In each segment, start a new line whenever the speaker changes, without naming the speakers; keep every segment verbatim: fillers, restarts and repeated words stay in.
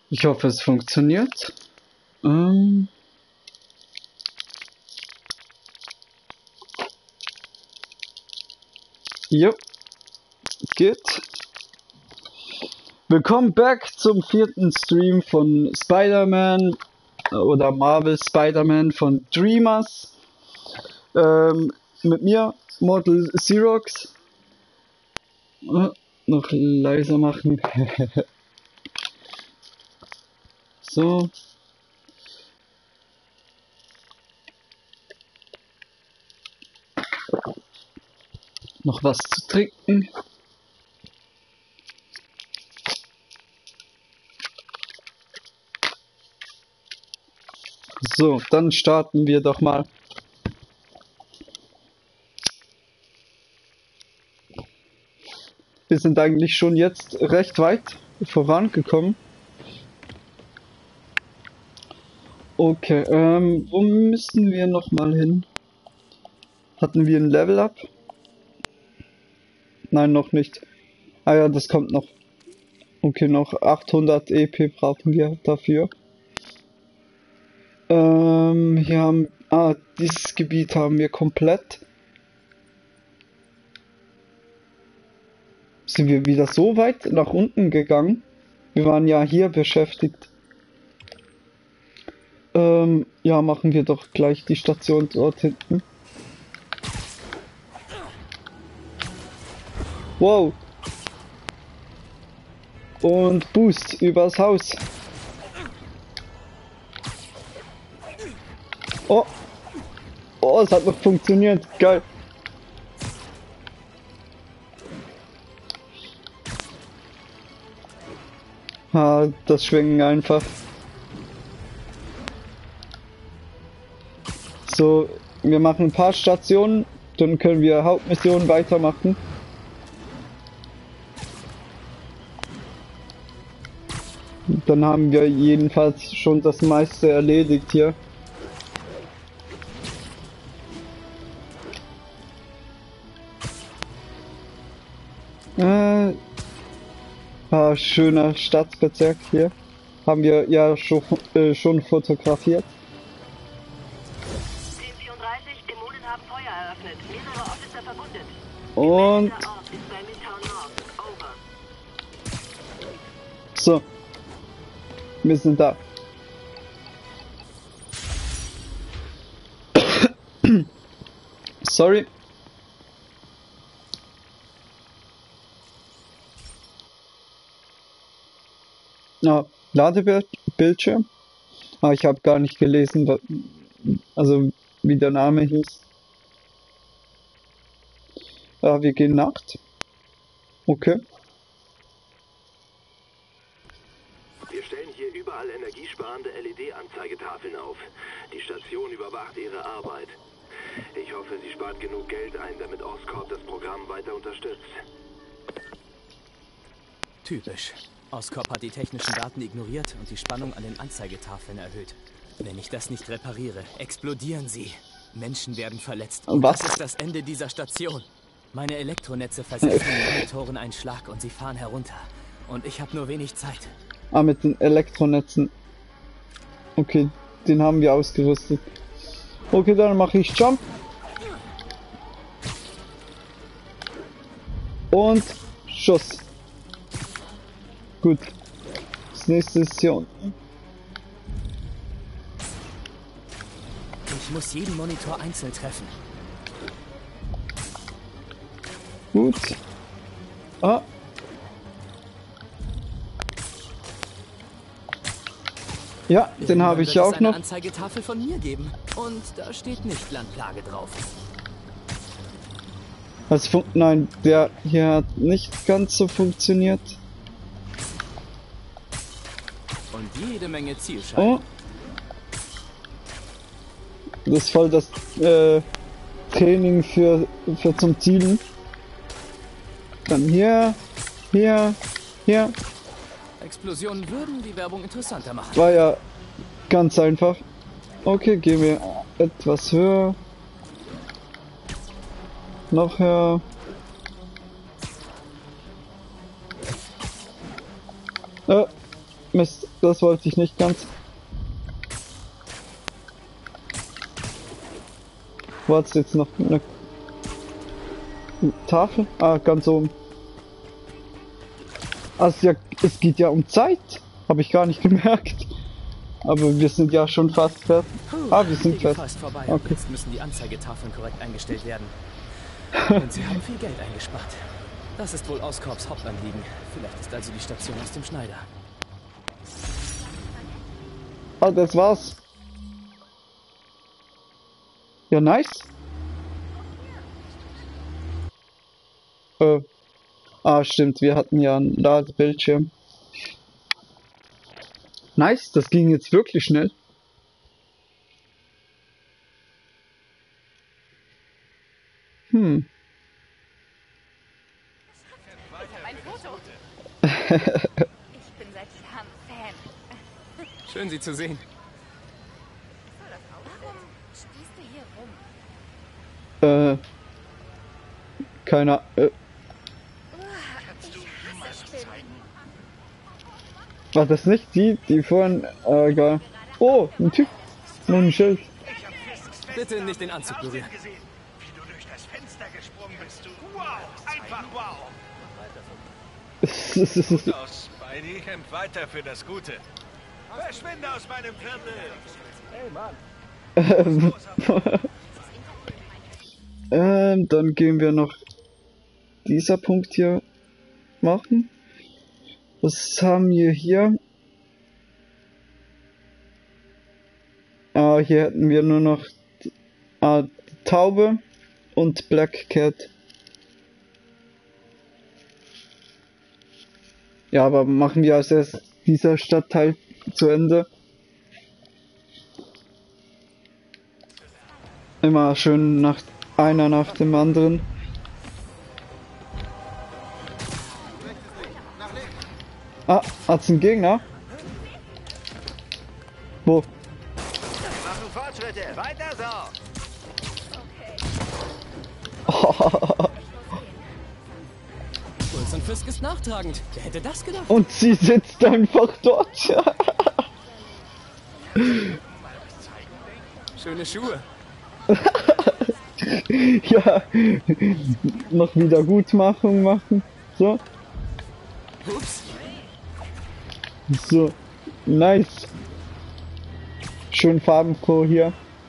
Ich hoffe, es funktioniert. Ähm jo, geht. Willkommen back zum vierten Stream von Spider-Man oder Marvel Spider-Man von Dreamers. Ähm, mit mir, Mortal Xerox. Äh, noch leiser machen. So. Noch was zu trinken. So, dann starten wir doch mal. Wir sind eigentlich schon jetzt recht weit vorangekommen. Okay, ähm, wo müssen wir noch mal hin? Hatten wir ein Level Up? Nein, noch nicht. Ah ja, das kommt noch. Okay, noch achthundert E P brauchen wir dafür. Ähm, hier haben... Ah, dieses Gebiet haben wir komplett. Sind wir wieder so weit nach unten gegangen? Wir waren ja hier beschäftigt. Ähm, ja, machen wir doch gleich die Station dort hinten. Wow. Und Boost übers Haus. Oh. Oh, es hat noch funktioniert. Geil. Ah, das Schwingen einfach. So, wir machen ein paar Stationen, dann können wir Hauptmissionen weitermachen. Dann haben wir jedenfalls schon das meiste erledigt hier. Äh, ah, schöner Stadtbezirk hier. Haben wir ja schon, äh, schon fotografiert.
zehn vierunddreißig, Dämonen haben Feuer eröffnet. Mehrere Officer verwundet.
Und... So. Wir sind da. Sorry. Ja, Ladebildschirm. Ah, ich habe gar nicht gelesen, also wie der Name hieß. Ah, wir gehen Nacht. Okay.
Wir stellen hier überall energiesparende L E D-Anzeigetafeln auf. Die Station überwacht ihre Arbeit. Ich hoffe, sie spart genug Geld ein, damit Oscorp das Programm weiter unterstützt.
Typisch. Oscorp hat die technischen Daten ignoriert und die Spannung an den Anzeigetafeln erhöht. Wenn ich das nicht repariere, explodieren sie. Menschen werden verletzt.
Was?
Das ist das Ende dieser Station. Meine Elektronetze versetzen die Monitoren einen Schlag und sie fahren herunter. Und ich habe nur wenig Zeit.
Ah, mit den Elektronetzen. Okay, den haben wir ausgerüstet. Okay, dann mache ich Jump. Und Schuss. Gut. Das nächste ist hier unten.
Ich muss jeden Monitor einzeln treffen.
Gut. Ah. Ja, den habe ich auch noch.
Eine Anzeigetafel von mir geben. Und da steht nicht Landplage drauf.
Was fun Nein, der hier hat nicht ganz so funktioniert.
Und jede Menge Zielscheiben.
Oh. Das ist voll das äh, Training für, für zum Zielen. Dann hier, hier, hier.
Explosionen würden die Werbung interessanter machen.
War ja ganz einfach. Okay, gehen wir etwas höher. Noch höher. Äh, Mist, das wollte ich nicht ganz. Wo hat's jetzt noch eine Tafel? Ah, ganz oben. Also ja, es geht ja um Zeit. Habe ich gar nicht gemerkt. Aber wir sind ja schon fast fertig. Ah, wir sind fest.
Fast vorbei.
Okay.
Jetzt müssen die Anzeigetafeln korrekt eingestellt werden. Und sie haben viel Geld eingespart. Das ist wohl Oscorps Hauptanliegen. Vielleicht ist also die Station aus dem Schneider.
Ah, das war's. Ja, nice. Äh. Ah, stimmt, wir hatten ja einen Ladebildschirm. Nice, das ging jetzt wirklich schnell. Hm.
Ein Foto. Ich bin seit Jahren Fan.
Schön, Sie zu sehen.
Warum stehst du hier rum?
Äh. Keiner. Äh.
Ich hasse Spinnen.
War das nicht die, die vorhin. Äh, egal. Oh, ein Typ. Mit einem Schild.
Bitte nicht den Anzug berühren.
Gesehen, wie du durch das Fenster gesprungen bist. Du. Wow, einfach wow. Gut aus, Spidey. Kämpf weiter für das Gute. Verschwinde aus meinem Viertel. Hey, Mann.
ähm, dann gehen wir noch dieser Punkt hier machen. Was haben wir hier? Ah, hier hätten wir nur noch die, ah, die Taube und Black Cat. Ja, aber machen wir als erst dieser Stadtteil zu Ende. Immer schön nach einer nach dem anderen. Ah, hat's einen Gegner? Wo?
Machen Fortschritte, weiter so.
Schulz und Fisk ist nachtragend. Wer hätte das gedacht?
Und sie sitzt einfach dort.
Schöne Schuhe.
Ja, noch Wiedergutmachung machen. So,
Ups.
so, nice. Schön farbenfroh hier.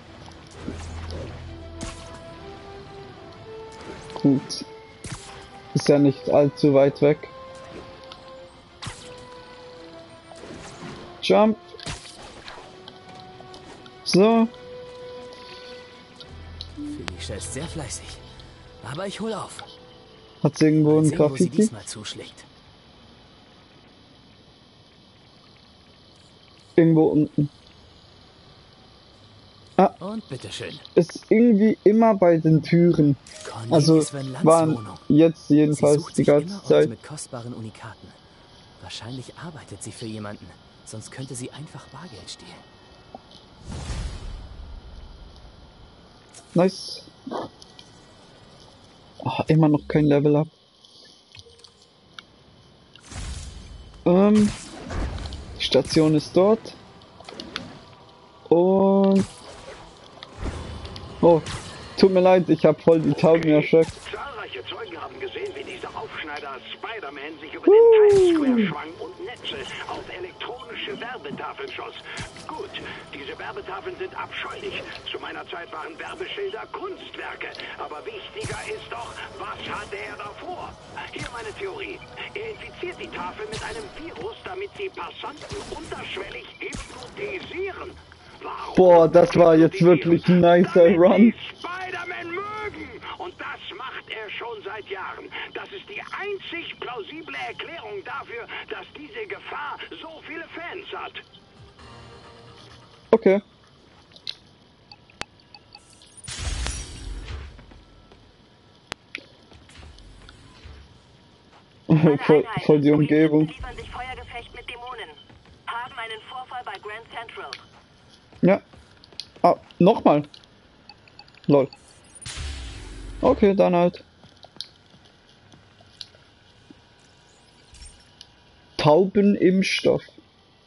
Gut. Ist ja nicht allzu weit weg. Jump. So.
Felicia ist sehr fleißig. Aber ich hol auf.
Hat's irgendwo
Mal
ein
sehen, wo sie
Graffiti?
diesmal zuschlägt.
Irgendwo unten.
Und bitteschön.
Ist irgendwie immer bei den Türen. Also
Cornelis Van Lans
waren
Wohnung.
jetzt
Sie
jedenfalls
sucht
die
sich
ganze
immer Orte
Zeit.
mit kostbaren Unikaten. Wahrscheinlich arbeitet sie für jemanden. Sonst könnte sie einfach Bargeld stehlen.
Nice. Oh, immer noch kein Level Up. Ähm, die Station ist dort. Und... Oh, tut mir leid, ich habe voll die Tauben erschreckt.
Zahlreiche Zeugen haben gesehen, wie dieser Aufschneider Spider-Man sich über den Times Square schwang und Netze auf elektronische Werbetafeln schoss. Gut, diese Werbetafeln sind abscheulich. Zu meiner Zeit waren Werbeschilder Kunstwerke. Aber wichtiger ist doch, was hatte er davor? Hier meine Theorie. Er infiziert die Tafel mit einem Virus, damit sie Passanten unterschwellig hypnotisieren. Warum?
Boah, das war jetzt wirklich ein nicer Run.
Spider-Man mögen. Und das macht er schon seit Jahren. Das ist die einzig plausible Erklärung dafür, dass diese Gefahr so viele Fans hat.
Okay.
Meine
voll,
Einheiten,
voll die
Polizisten
Umgebung.
liefern sich Feuergefecht mit Dämonen. Haben einen Vorfall bei Grand Central.
Ja. Ah, nochmal. Lol. Okay, dann halt. Taubenimpfstoff.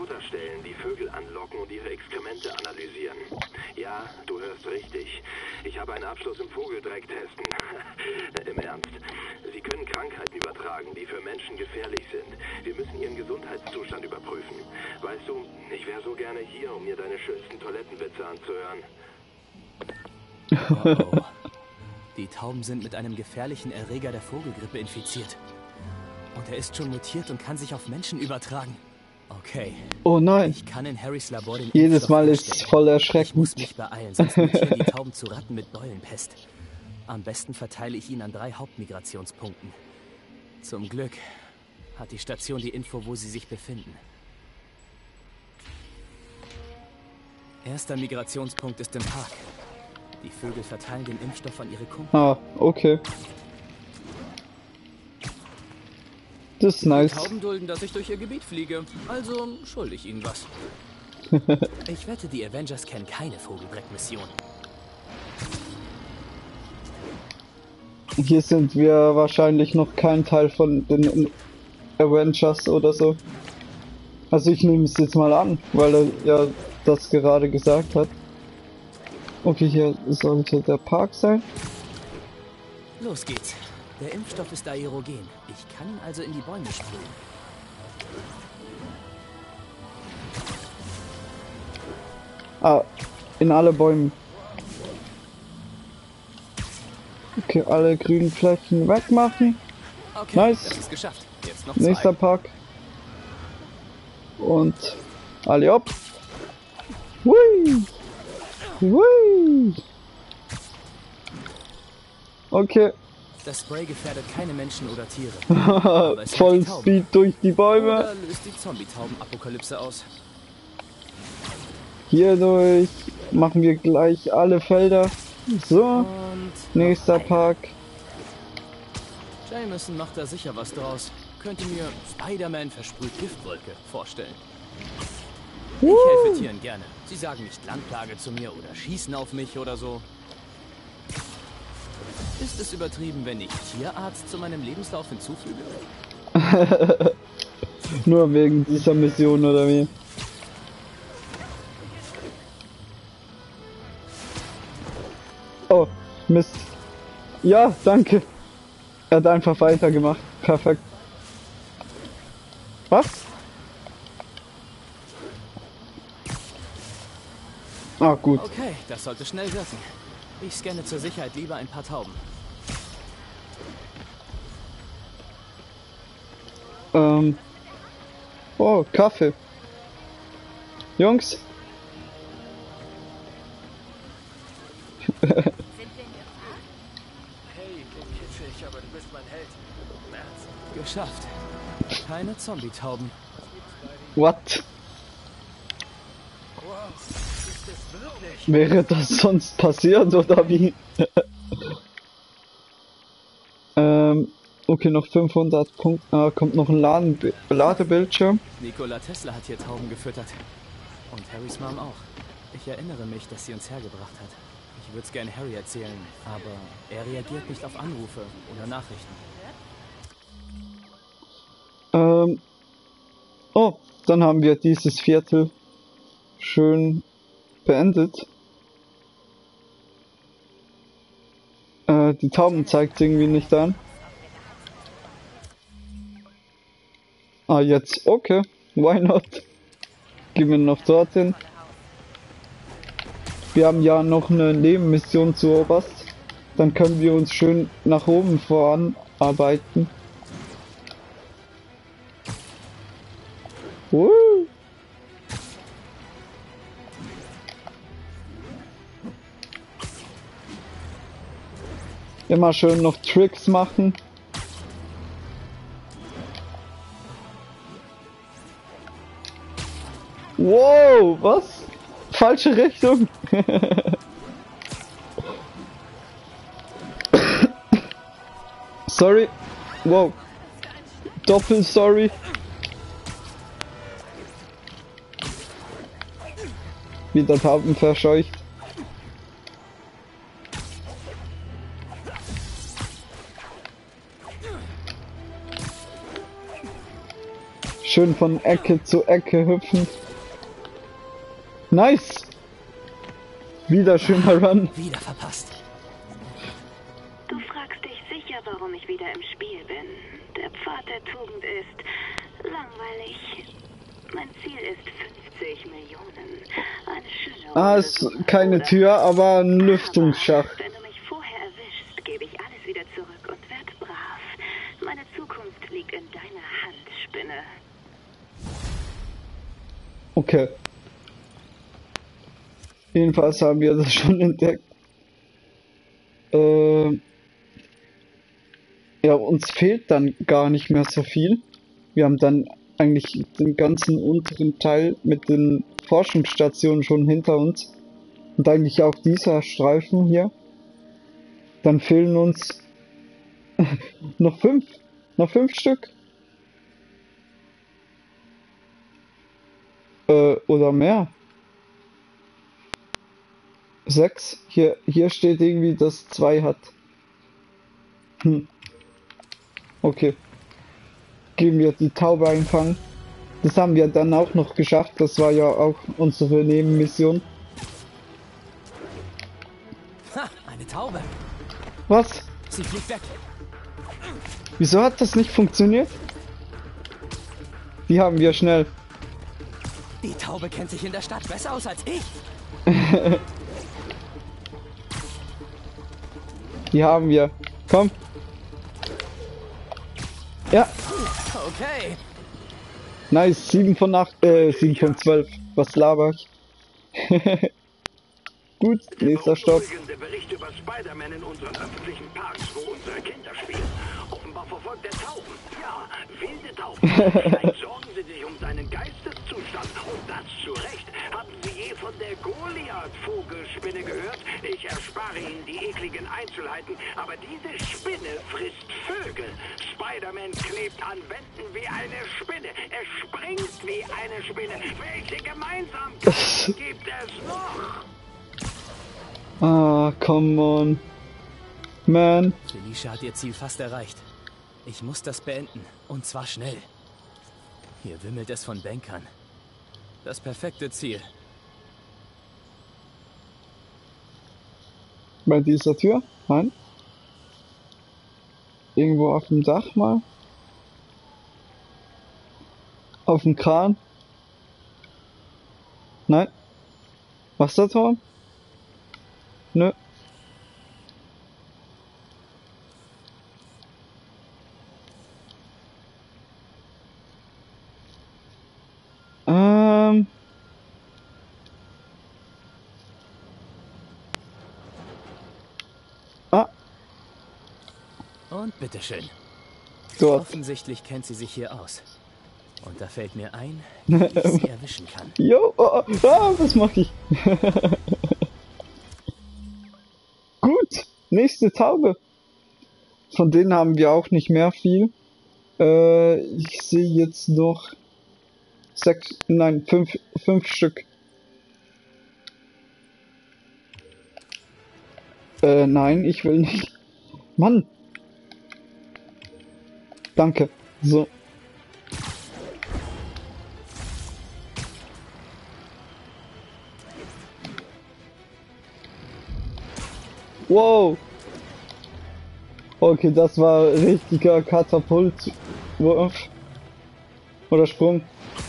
Futterstellen die Vögel anlocken und ihre Exkremente analysieren. Ja, du hörst richtig. Ich habe einen Abschluss im Vogeldrecktesten. Im Ernst. Sie können Krankheiten übertragen, die für Menschen gefährlich sind. Wir müssen ihren Gesundheitszustand überprüfen. Weißt du, ich wäre so gerne hier, um mir deine schönsten Toilettenwitze anzuhören.
Oh, oh. Die Tauben sind mit einem gefährlichen Erreger der Vogelgrippe infiziert. Und er ist schon mutiert und kann sich auf Menschen übertragen. Okay.
Oh nein.
Ich kann in Harrys Labor den
Jedes
Impfstoff
Mal ist es
herstellen.
voll
Ich
erschreckend.
muss mich beeilen, sonst mutieren die Tauben zu Ratten mit Beulenpest. Am besten verteile ich ihn an drei Hauptmigrationspunkten. Zum Glück hat die Station die Info, wo sie sich befinden. Erster Migrationspunkt ist im Park. Die Vögel verteilen den Impfstoff an ihre Kunden.
Ah, okay. Das ist nice.
Die Tauben dulden, dass ich durch ihr Gebiet fliege. Also schulde ich ihnen was. Ich wette, die Avengers kennen keine Vogeldreck-Mission.
Hier sind wir wahrscheinlich noch kein Teil von den Avengers oder so. Also ich nehme es jetzt mal an, weil er ja das gerade gesagt hat. Okay, hier sollte der Park sein.
Los geht's. Der Impfstoff ist aerogen. Ich kann ihn also in die Bäume sprühen.
Ah, in alle Bäume. Okay, alle grünen Flächen wegmachen.
Okay,
Nice.
das ist geschafft. Jetzt noch
Nächster
zwei.
Park. Und alle ab. Hui! Hui! Okay.
Das Spray gefährdet keine Menschen oder Tiere. Aber es
Voll
hält die Tauben.
Speed durch die Bäume.
Oder löst die Zombie-Tauben-Apokalypse aus.
Hierdurch machen wir gleich alle Felder. So,
Und
nächster Park.
Jameson macht da sicher was draus. Könnte mir Spider-Man versprüht Giftwolke vorstellen. Ich helfe Tieren gerne. Sie sagen nicht Landplage zu mir oder schießen auf mich oder so. Ist es übertrieben, wenn ich Tierarzt zu meinem Lebenslauf hinzufüge?
Nur wegen dieser Mission oder wie? Oh, Mist. Ja, danke. Er hat einfach weitergemacht. Perfekt. Was? Ah, gut.
Okay, das sollte schnell wirken. Ich scanne zur Sicherheit lieber ein paar Tauben.
Ähm. Oh, Kaffee. Jungs.
Sind wir in der Park?
Hey, klingt kitschig, aber du bist mein Held. Merz.
Geschafft. Keine Zombie-Tauben.
What?
Wow, ist es wirklich?
Wäre das sonst passiert oder wie? ähm. Okay, noch fünfhundert Punkte. Ah, kommt noch ein Laden Ladebildschirm.
Nikola Tesla hat hier Tauben gefüttert. Und Harrys Mom auch. Ich erinnere mich, dass sie uns hergebracht hat. Ich würde es gerne Harry erzählen, aber er reagiert nicht auf Anrufe oder Nachrichten.
Ähm. Oh, dann haben wir dieses Viertel schön beendet. Äh, die Tauben zeigt irgendwie nicht an. Ah, jetzt, okay. Why not? Gehen wir noch dorthin. Wir haben ja noch eine Nebenmission zu Oberst. Dann können wir uns schön nach oben voranarbeiten. Uh. Immer schön noch Tricks machen. Wow, was? Falsche Richtung. Sorry. Wow. Doppel sorry. Wieder Tauben verscheucht. Schön von Ecke zu Ecke hüpfen. Nice! Wieder schöner Run.
Wieder verpasst.
Du fragst dich sicher, warum ich wieder im Spiel bin. Der Pfad der Tugend ist langweilig. Mein Ziel ist fünfzig Millionen. Eine schöne
Ah,
Runde
ist
zu
keine
oder-
Tür, aber ein Lüftungsschacht.
Wenn du mich vorher erwischst, gebe ich alles wieder zurück und werd brav. Meine Zukunft liegt in deiner Hand, Spinne.
Okay. Jedenfalls haben wir das schon entdeckt. Äh, ja, uns fehlt dann gar nicht mehr so viel. Wir haben dann eigentlich den ganzen unteren Teil mit den Forschungsstationen schon hinter uns. Und eigentlich auch dieser Streifen hier. Dann fehlen uns noch fünf. Noch fünf Stück. Äh, oder mehr. Sechs. Hier, hier steht irgendwie, dass zwei hat. Hm. Okay. Gehen wir die Taube einfangen. Das haben wir dann auch noch geschafft. Das war ja auch unsere Nebenmission.
Ha, eine Taube.
Was?
Sie fliegt weg.
Wieso hat das nicht funktioniert? Die haben wir schnell.
Die Taube kennt sich in der Stadt besser aus als ich.
Die haben wir. Komm. Ja,
Okay.
nice. sieben von acht, äh, sieben von zwölf. Was laber ich? Gut, nächster Stopp.
Beunruhigende Bericht über Spider-Man in unseren öffentlichen Parks, wo unsere Kinder spielen. Offenbar verfolgt er Tauben. Ja, wilde Tauben. Vielleicht sorgen Sie sich um seinen Geisteszustand. Und das zu Recht. Haben Sie je von der Goliath-Vogelspinne gehört? Ich erspare Ihnen die ekligen Einzelheiten, aber diese Spinne frisst Vögel. Spider-Man klebt an Wänden wie eine Spinne. Er springt wie eine Spinne. Welche Gemeinsamkeiten gibt es noch?
Ah, come on. Man.
Felicia hat ihr Ziel fast erreicht. Ich muss das beenden. Und zwar schnell. Hier wimmelt es von Bankern. Das perfekte Ziel.
Bei dieser Tür? Nein. Irgendwo auf dem Dach mal. Auf dem Kran. Nein. Wasserturm? Nö. Ähm. Ah,
Und bitteschön.
dort.
Offensichtlich kennt sie sich hier aus. Und da fällt mir ein, wie ich sie erwischen kann.
Jo, oh, oh, ah, was mach ich? Gut, nächste Taube. Von denen haben wir auch nicht mehr viel. Äh, ich sehe jetzt noch sechs, nein, fünf, fünf Stück. Äh, nein, ich will nicht. Mann. Danke. So. Wow. Okay, das war richtiger Katapultwurf. Oder Sprung.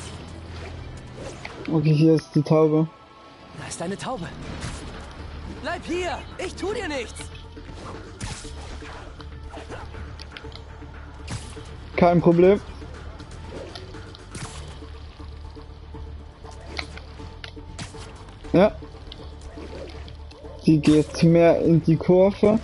Okay, hier ist die Taube.
Da ist eine Taube. Bleib hier! Ich tu dir nichts!
Kein Problem. Ja. Die geht mehr in die Kurve.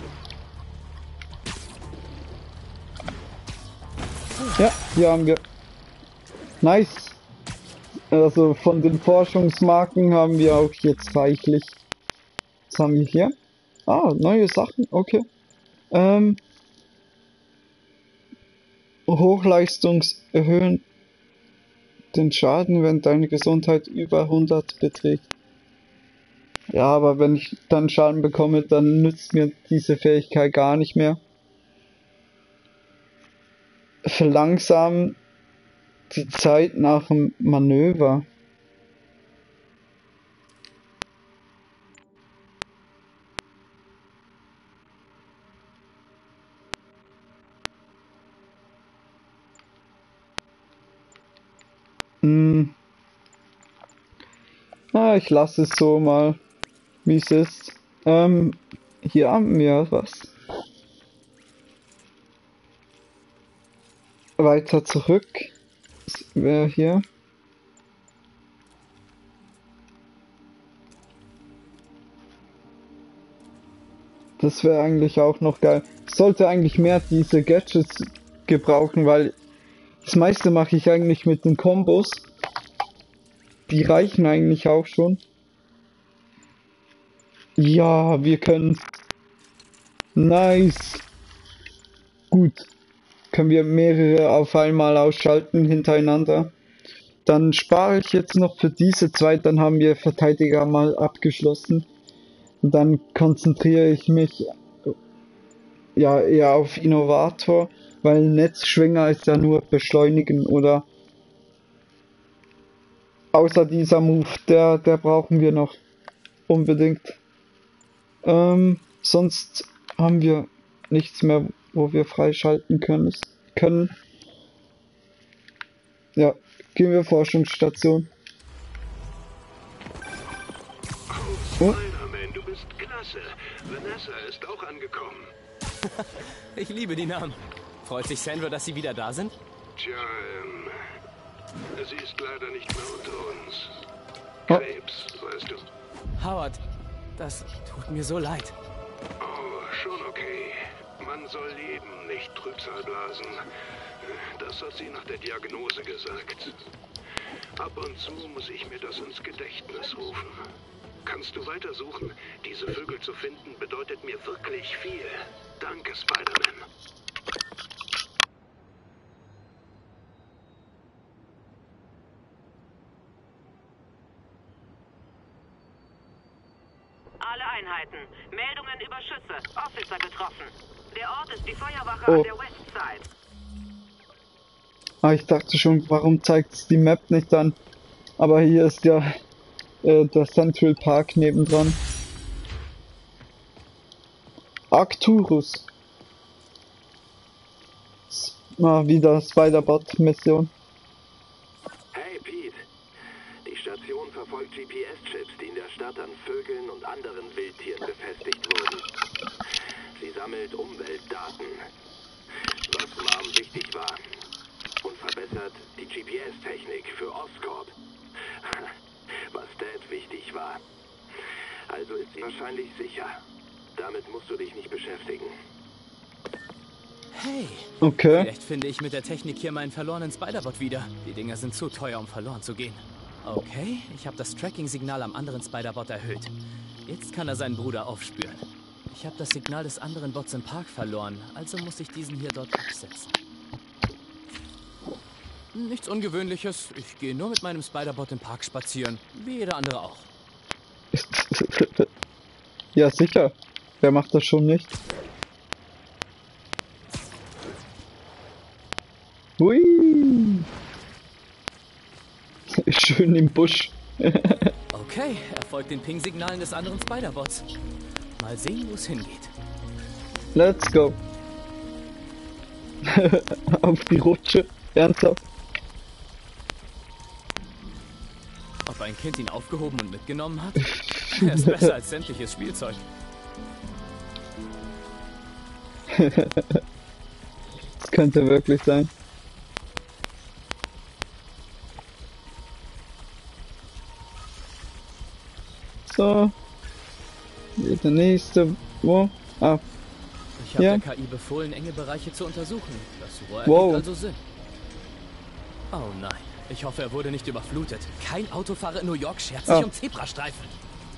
Ja, hier haben wir. Nice. Also von den Forschungsmarken haben wir auch jetzt reichlich. Was haben wir hier? Ah, neue Sachen, okay. Ähm. Hochleistungs erhöhen den Schaden, wenn deine Gesundheit über hundert beträgt. Ja, aber wenn ich dann Schaden bekomme, dann nützt mir diese Fähigkeit gar nicht mehr. Verlangsamen Die Zeit nach dem Manöver. Hm. Ah, ich lasse es so mal, wie es ist. Ähm, hier haben wir was. Weiter zurück. Das wäre hier. Das wäre eigentlich auch noch geil. Ich sollte eigentlich mehr diese Gadgets gebrauchen, weil das meiste mache ich eigentlich mit den Kombos. Die reichen eigentlich auch schon. Ja, wir können. Nice. Gut. Können wir mehrere auf einmal ausschalten hintereinander. Dann spare ich jetzt noch für diese zwei, dann haben wir Verteidiger mal abgeschlossen. Und dann konzentriere ich mich ja eher auf Innovator, weil Netzschwinger ist ja nur beschleunigen oder außer dieser Move, der, der brauchen wir noch unbedingt. Ähm, sonst haben wir nichts mehr, wo wir freischalten können. können. Ja, gehen wir Forschungsstation.
Oh, Spider-Man, du bist klasse. Vanessa ist auch angekommen.
Ich liebe die Namen. Freut sich Sandra, dass Sie wieder da sind?
Tja, ähm, sie ist leider nicht mehr unter uns.
Oh.
Krebs, weißt du.
Howard, das tut mir so leid.
Oh, schon okay. Man soll leben, nicht Trübsal blasen. Das hat sie nach der Diagnose gesagt. Ab und zu muss ich mir das ins Gedächtnis rufen. Kannst du weitersuchen? Diese Vögel zu finden bedeutet mir wirklich viel. Danke, Spider-Man.
Alle Einheiten. Meldungen über Schüsse. Officer getroffen. Der Ort ist die Feuerwache
Oh.
an der Westside.
Ah, ich dachte schon, warum zeigt es die Map nicht an? Aber hier ist ja äh, der Central Park nebendran. Arcturus. S ah, wieder Spider-Bot-Mission.
Hey, Pete. Die Station verfolgt G P S-Chips, die in der Stadt an Vögeln und anderen Wildtieren befestigt wurden. Sie sammelt Umweltdaten, was Mom wichtig war, und verbessert die G P S-Technik für Oscorp, was Dad wichtig war. Also ist sie wahrscheinlich sicher. Damit musst du dich nicht beschäftigen.
Hey,
Okay.
vielleicht finde ich mit der Technik hier meinen verlorenen Spider-Bot wieder. Die Dinger sind zu teuer, um verloren zu gehen. Okay, ich habe das Tracking-Signal am anderen Spider-Bot erhöht. Jetzt kann er seinen Bruder aufspüren. Ich habe das Signal des anderen Bots im Park verloren, also muss ich diesen hier dort absetzen. Nichts Ungewöhnliches, ich gehe nur mit meinem Spider-Bot im Park spazieren, wie jeder andere auch.
Ja, sicher. Wer macht das schon nicht? Hui. Schön im Busch.
Okay, er folgt den Ping-Signalen des anderen Spider-Bots. Mal sehen, wo es hingeht.
Let's go. Auf die Rutsche. Ernsthaft.
Ob ein Kind ihn aufgehoben und mitgenommen hat? Er ist besser als sämtliches Spielzeug.
Das könnte wirklich sein. So. Hier der nächste. Wo? Ah.
Ich habe
Ja.
der K I befohlen, enge Bereiche zu untersuchen. Das Rohr
Wow.
ergibt also Sinn. Oh nein. Ich hoffe, er wurde nicht überflutet. Kein Autofahrer in New York schert sich
Ah.
um Zebrastreifen.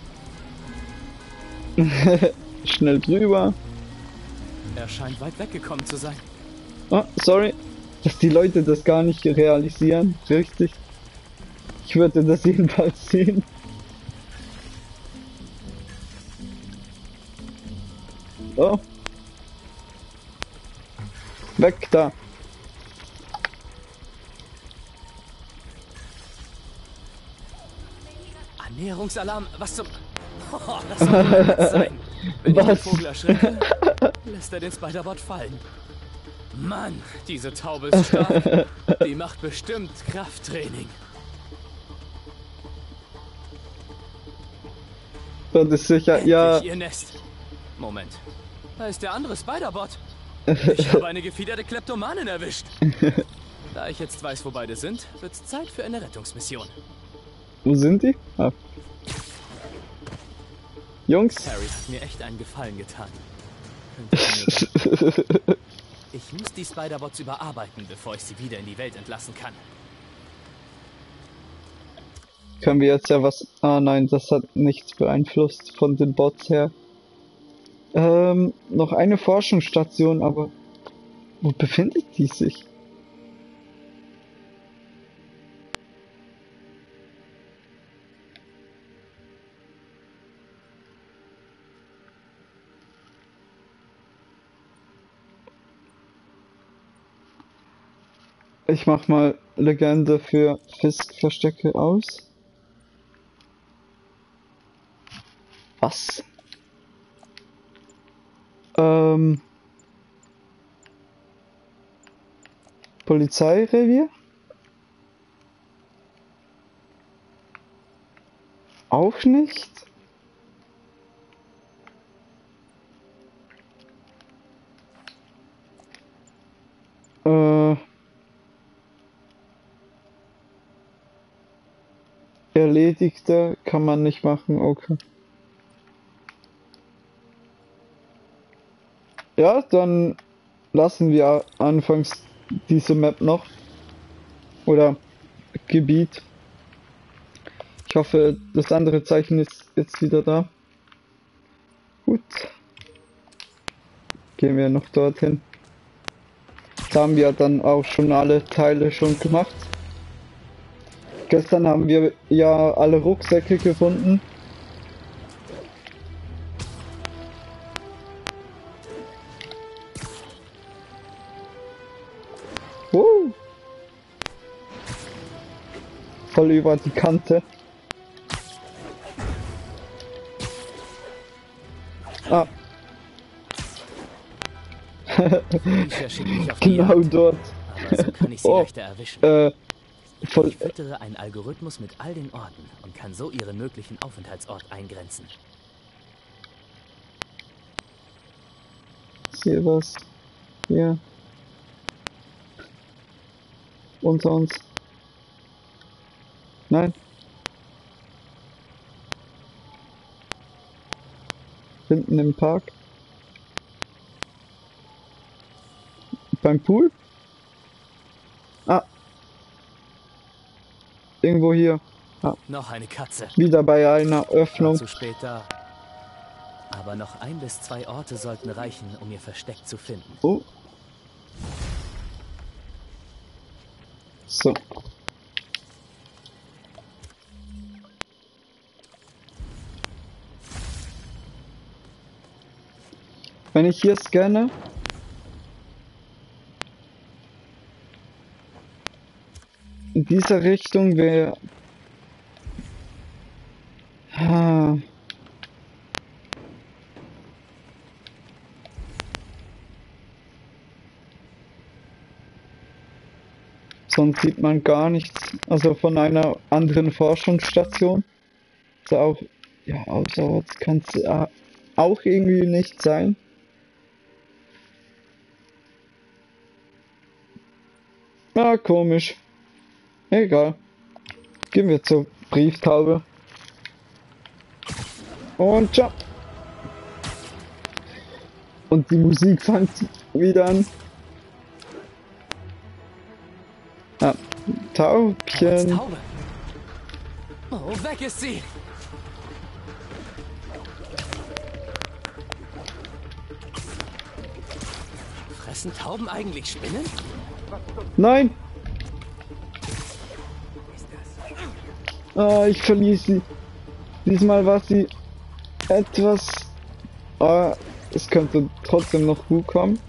Schnell drüber.
Er scheint weit weggekommen zu sein.
Oh, sorry. Dass die Leute das gar nicht realisieren. Richtig. Ich würde das jedenfalls sehen. Oh. Weg da.
Näherungsalarm, was zum... Oh, das soll ein Witz sein. Wenn ich den
Was?
Vogel erschrecke, lässt er den Spider-Bot fallen. Mann, diese Taube ist stark. Die macht bestimmt Krafttraining.
Das ist sicher, ja.
Endlich ihr Nest. Moment, da ist der andere Spider-Bot. Ich habe eine gefiederte Kleptomanin erwischt. Da ich jetzt weiß, wo beide sind, wird's Zeit für eine Rettungsmission.
Wo sind die? Ah. Jungs.
Harry hat mir echt einen Gefallen getan. Könnte mir ich muss die Spider-Bots überarbeiten, bevor ich sie wieder in die Welt entlassen kann.
Können wir jetzt ja was... Ah nein, das hat nichts beeinflusst von den Bots her. Ähm, noch eine Forschungsstation, aber... Wo befindet die sich? Ich mach mal Legende für Fisk-Verstecke aus. Was? Ähm... Polizeirevier? Auch nicht? Äh... Erledigter kann man nicht machen, okay. Ja, dann lassen wir anfangs diese Map noch. Oder Gebiet. Ich hoffe, das andere Zeichen ist jetzt wieder da. Gut. Gehen wir noch dorthin. Da haben wir dann auch schon alle Teile schon gemacht. Gestern haben wir ja alle Rucksäcke gefunden. Wow. Voll über die Kante. Ah. Genau dort.
Aber so kann ich sie
Oh,
leichter erwischen.
Äh, voll.
Ich füttere einen Algorithmus mit all den Orten und kann so ihren möglichen Aufenthaltsort eingrenzen.
Hier was. Hier. Unter uns. Nein. Hinten im Park. Beim Pool? Ah. Irgendwo hier. Ah.
Noch eine Katze.
Wieder bei einer Öffnung.
Zu spät da. Aber noch ein bis zwei Orte sollten reichen, um ihr Versteck zu finden.
Oh. So. Wenn ich hier scanne, in dieser Richtung wäre... Ah. Sonst sieht man gar nichts, also von einer anderen Forschungsstation. Also auch, ja, außerorts kann es auch irgendwie nicht sein. Ah, komisch. Egal. Gehen wir zur Brieftaube. Und ciao. Und die Musik fängt wieder an. Ah, Taubchen.
Taube. Oh, weg ist sie. Fressen Tauben eigentlich Spinnen?
Nein! Ah, ich verließ sie. Diesmal war sie etwas... Ah, es könnte trotzdem noch gut kommen.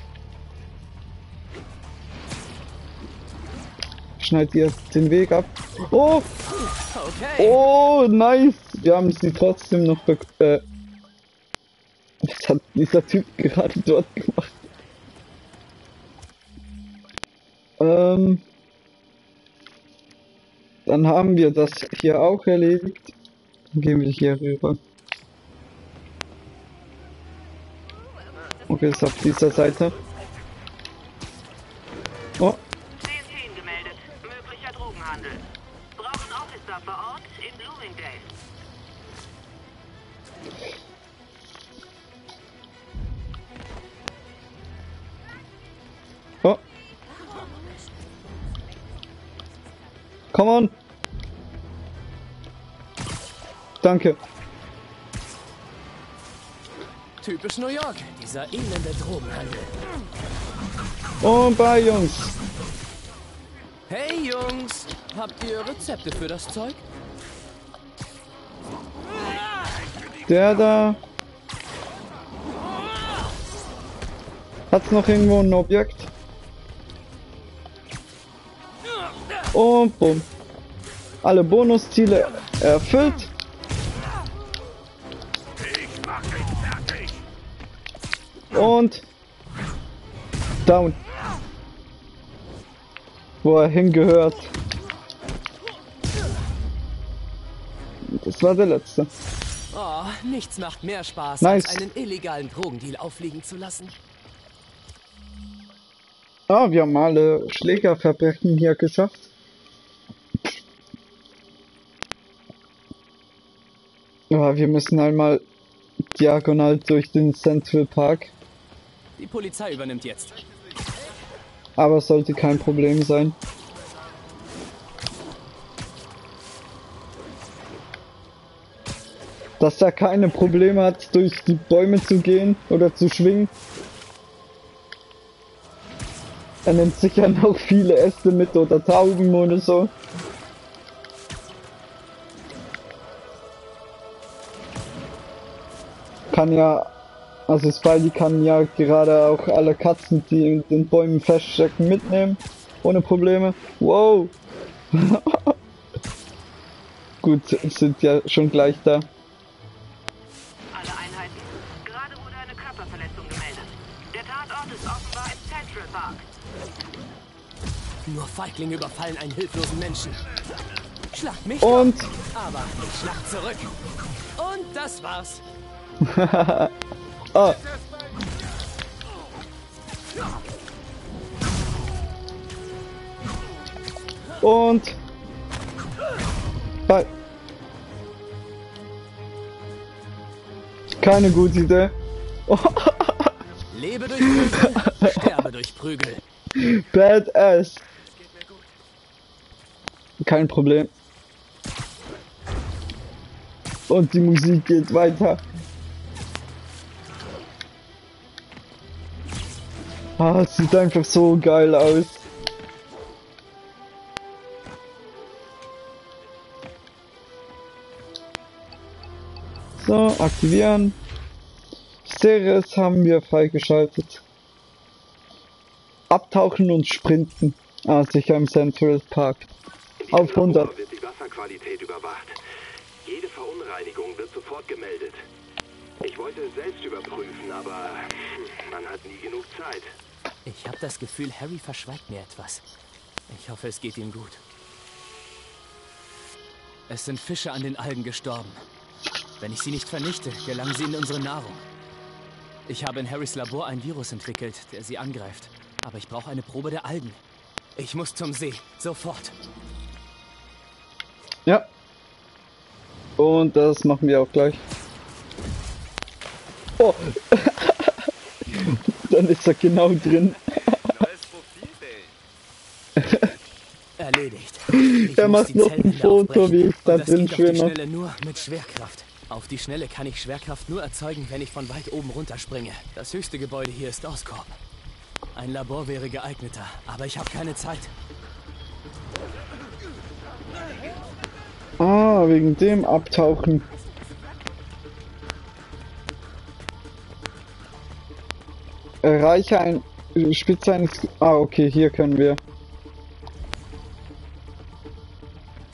Schneid ihr den Weg ab. Oh!
Okay.
Oh, nice! Wir haben sie trotzdem noch be äh, was hat dieser Typ gerade dort gemacht? Ähm, dann haben wir das hier auch erledigt. Dann gehen wir hier rüber. Okay, ist auf dieser Seite. Oh,
C N T gemeldet. Möglicher Drogenhandel. Brauchen Officer vor Ort in Bloomingdale.
oh. Come on. Danke.
Typisch New York, dieser elende Drogenhandel.
Und bei Jungs.
Hey Jungs, habt ihr Rezepte für das Zeug?
Der da. Hat's noch irgendwo ein Objekt? Und bumm. Alle Bonusziele erfüllt. Und down. Wo er hingehört. Das war der letzte.
Oh, nichts macht mehr Spaß,
Nice.
als einen illegalen Drogendeal auffliegen zu lassen.
Ah, wir haben alle Schlägerverbrechen hier geschafft. Ja, wir müssen einmal diagonal durch den Central Park.
Die Polizei übernimmt jetzt.
Aber es sollte kein Problem sein. Dass er keine Probleme hat, durch die Bäume zu gehen oder zu schwingen. Er nimmt sicher noch viele Äste mit oder Tauben oder so. Kann ja, also Spidey kann ja gerade auch alle Katzen, die in den Bäumen feststecken, mitnehmen. Ohne Probleme. Wow! Gut, sind ja schon gleich da.
Alle Einheiten. Gerade wurde eine Körperverletzung gemeldet. Der Tatort ist offenbar im Central Park.
Nur Feiglinge überfallen einen hilflosen Menschen. Schlag mich
Und
doch, aber ich schlag zurück. Und das war's.
ah. Und Bye. Keine gute Idee.
Lebe durch Prügel, sterbe durch Prügel.
Badass. Kein Problem. Und die Musik geht weiter. Ah, es sieht einfach so geil aus. So, aktivieren. Series haben wir freigeschaltet. Abtauchen und sprinten. Ah, sicher im Central Park. Auf hundert.
Labor wird die Wasserqualität überwacht. Jede Verunreinigung wird sofort gemeldet. Ich wollte es selbst überprüfen, aber man hat nie genug Zeit.
Ich habe das Gefühl, Harry verschweigt mir etwas. Ich hoffe, es geht ihm gut. Es sind Fische an den Algen gestorben. Wenn ich sie nicht vernichte, gelangen sie in unsere Nahrung. Ich habe in Harrys Labor ein Virus entwickelt, der sie angreift. Aber ich brauche eine Probe der Algen. Ich muss zum See. Sofort.
Ja. Und das machen wir auch gleich. Oh. Dann ist er genau drin.
Erledigt. Ich
Er
muss
macht
die
noch ein
Zellwände
Foto,
aufbrechen.
wie ich da
Und das
drin
geht auf die
schwimme.
Schnelle nur mit Schwerkraft. Auf die Schnelle kann ich Schwerkraft nur erzeugen, wenn ich von weit oben runterspringe. Das höchste Gebäude hier ist Oscorp. Ein Labor wäre geeigneter, aber ich habe keine Zeit.
Ah, wegen dem Abtauchen. Erreiche ein Spitze eines... Ah, okay, hier können wir.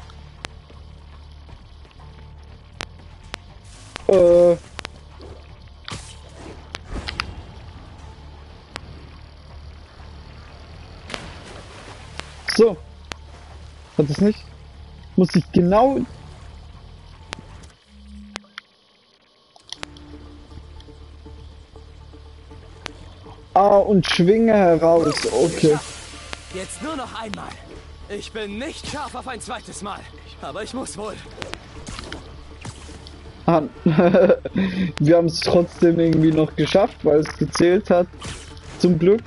Äh. So. Hat es nicht? Muss ich genau... Ah, und schwinge heraus. Okay.
Jetzt nur noch einmal. Ich bin nicht scharf auf ein zweites Mal. Aber ich muss wohl.
Ah, wir haben es trotzdem irgendwie noch geschafft, weil es gezählt hat. Zum Glück.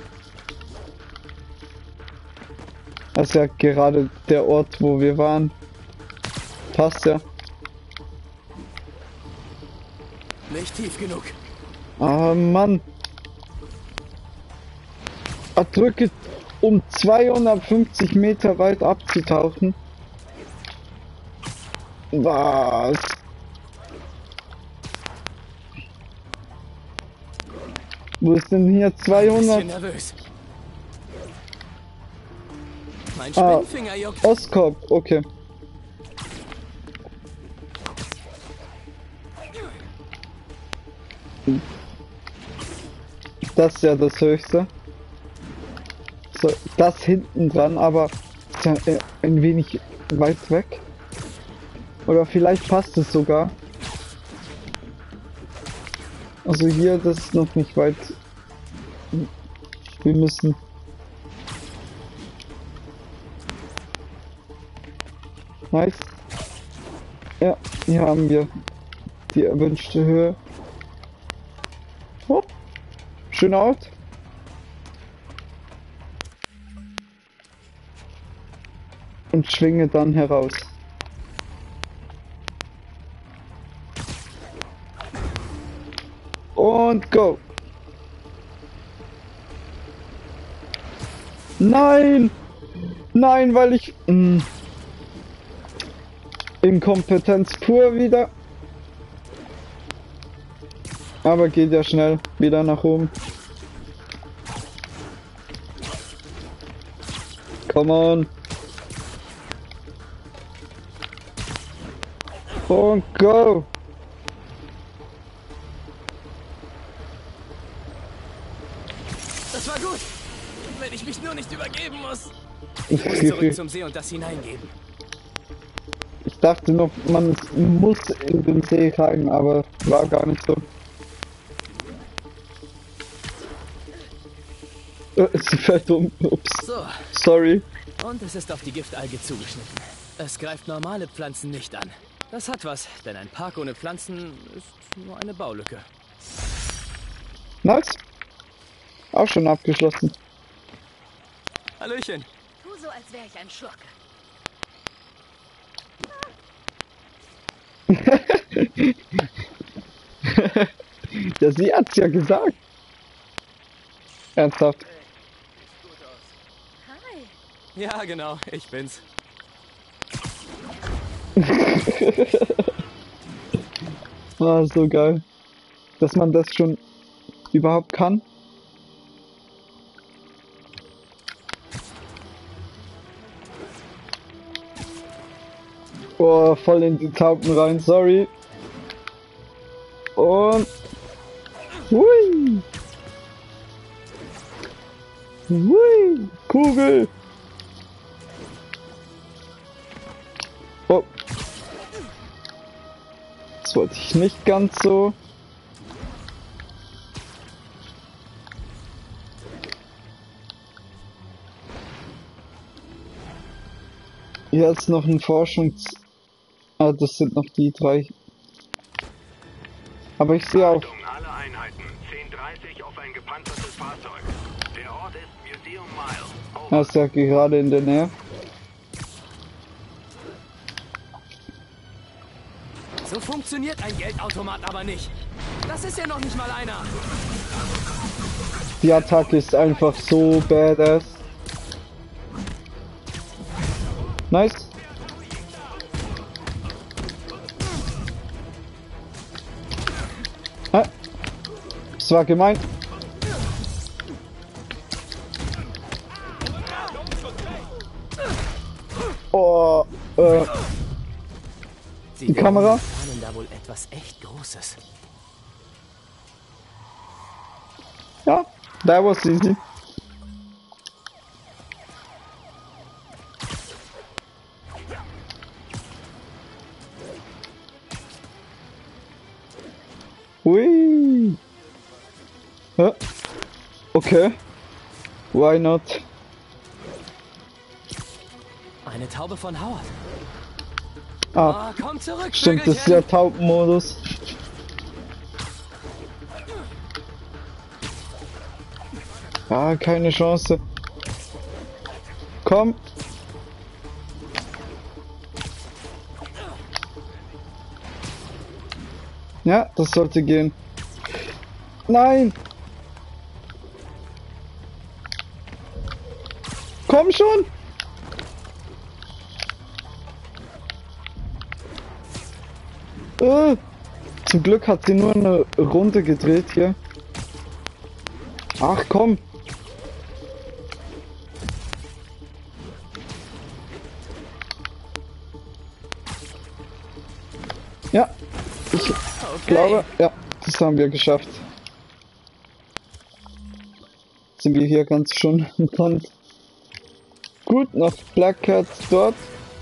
Das ist ja gerade der Ort, wo wir waren. Passt ja.
Nicht tief genug.
Ah, Mann. Ah, drücke, um zweihundertfünfzig Meter weit abzutauchen. Was? Wo ist denn hier zweihundert?
Ich bin nervös. Mein
Ah,
Spinnfinger juckt.
Oscorp, okay. Das ist ja das Höchste. So, das hinten dran, aber ist ja äh, ein wenig weit weg. Oder vielleicht passt es sogar. Also hier, das ist noch nicht weit. Wir müssen... Nice. Ja, hier haben wir die erwünschte Höhe. Oh, schöner Ort. Und schwinge dann heraus. Und go. Nein! Nein, weil ich... Mh. Inkompetenz pur wieder. Aber geht ja schnell wieder nach oben. Come on. Und go.
Das war gut. Wenn ich mich nur nicht übergeben muss. Ich muss zurück zum See und das hineingeben.
Ich dachte noch, man muss in den See rein, aber war gar nicht so. Äh, sie fällt um. Ups.
So.
Sorry.
Und es ist auf die Giftalge zugeschnitten. Es greift normale Pflanzen nicht an. Das hat was, denn ein Park ohne Pflanzen ist nur eine Baulücke.
Nice. Auch schon abgeschlossen.
Hallöchen.
Tu so, als wäre ich ein Schurke.
Ja, sie hat's ja gesagt. Ernsthaft.
Hi.
Ja, genau, ich bin's.
Ah, so geil. Dass man das schon überhaupt kann. Oh, voll in die Tauben rein, sorry. Und... Hui! Hui! Kugel! Oh. Das wollte ich nicht ganz so. Hier ist noch ein Forschungs... Ah, das sind noch die drei. Aber ich sehe auch...
Achtung, alle Einheiten. zehn dreißig auf ein gepanzertes Fahrzeug. Der Ort ist Museum Mile. Over.
Er ist ja gerade in der Nähe.
So funktioniert ein Geldautomat aber nicht. Das ist ja noch nicht mal einer.
Die Attacke ist einfach so badass. Nice. Ah, das war gemein. Oh, äh, die Kamera.
ja wohl etwas echt Großes.
Ja, that was easy. Hui. Ja. Okay. Why not?
Eine Taube von Howard.
Ah,
Oh, komm zurück,
stimmt, das ist ja
Vögelchen.
Taubenmodus. Ah, keine Chance. Komm. Ja, das sollte gehen. Nein! Komm schon! Äh, zum Glück hat sie nur eine Runde gedreht hier. Ach komm! Ja, ich glaube, ja, das haben wir geschafft. Sind wir hier ganz schon dran. Gut, noch Black Cat dort.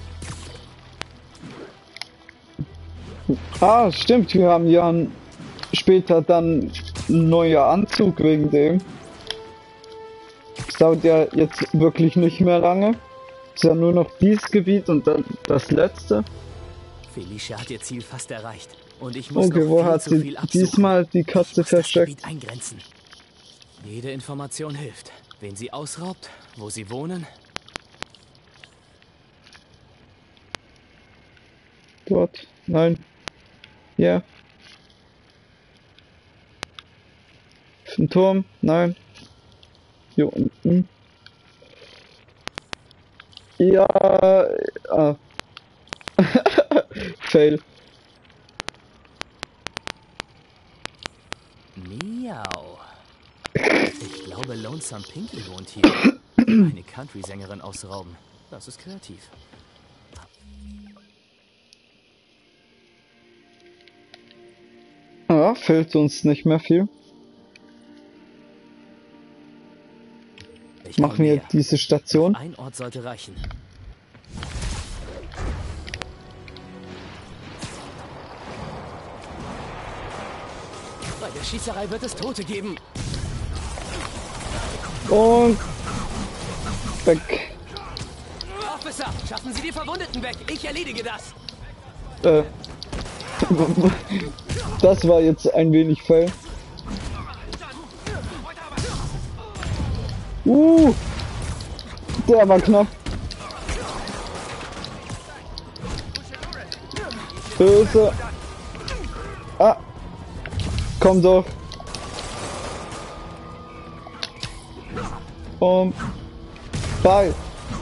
Ah, stimmt, wir haben ja ein, später dann ein neuer Anzug wegen dem. Das dauert ja jetzt wirklich nicht mehr lange. Ist ja nur noch dieses Gebiet und dann das letzte.
Felicia hat ihr Ziel fast erreicht. Und ich muss
Okay,
noch
wo
viel
hat
zu
sie
viel absuchen.
diesmal die Katze
Ich muss das
versteckt?
Gebiet eingrenzen. Jede Information hilft. Wen sie ausraubt, wo sie wohnen.
Dort, nein. Ja. Auf dem Turm, nein. Hier unten. Ja, ah. Fail.
Miau. Ich glaube, Lonesome Pinky wohnt hier. Eine Country-Sängerin ausrauben. Das ist kreativ.
Ja, fehlt uns nicht mehr viel.
Ich komm
Machen wir
näher.
diese Station.
Ein Ort sollte reichen. Bei der Schießerei wird es Tote geben.
Und weg.
Officer, schaffen Sie die Verwundeten weg. Ich erledige das.
Äh. Das war jetzt ein wenig fail. Uh, der war knapp. Böse. Ah, komm doch. Und bye.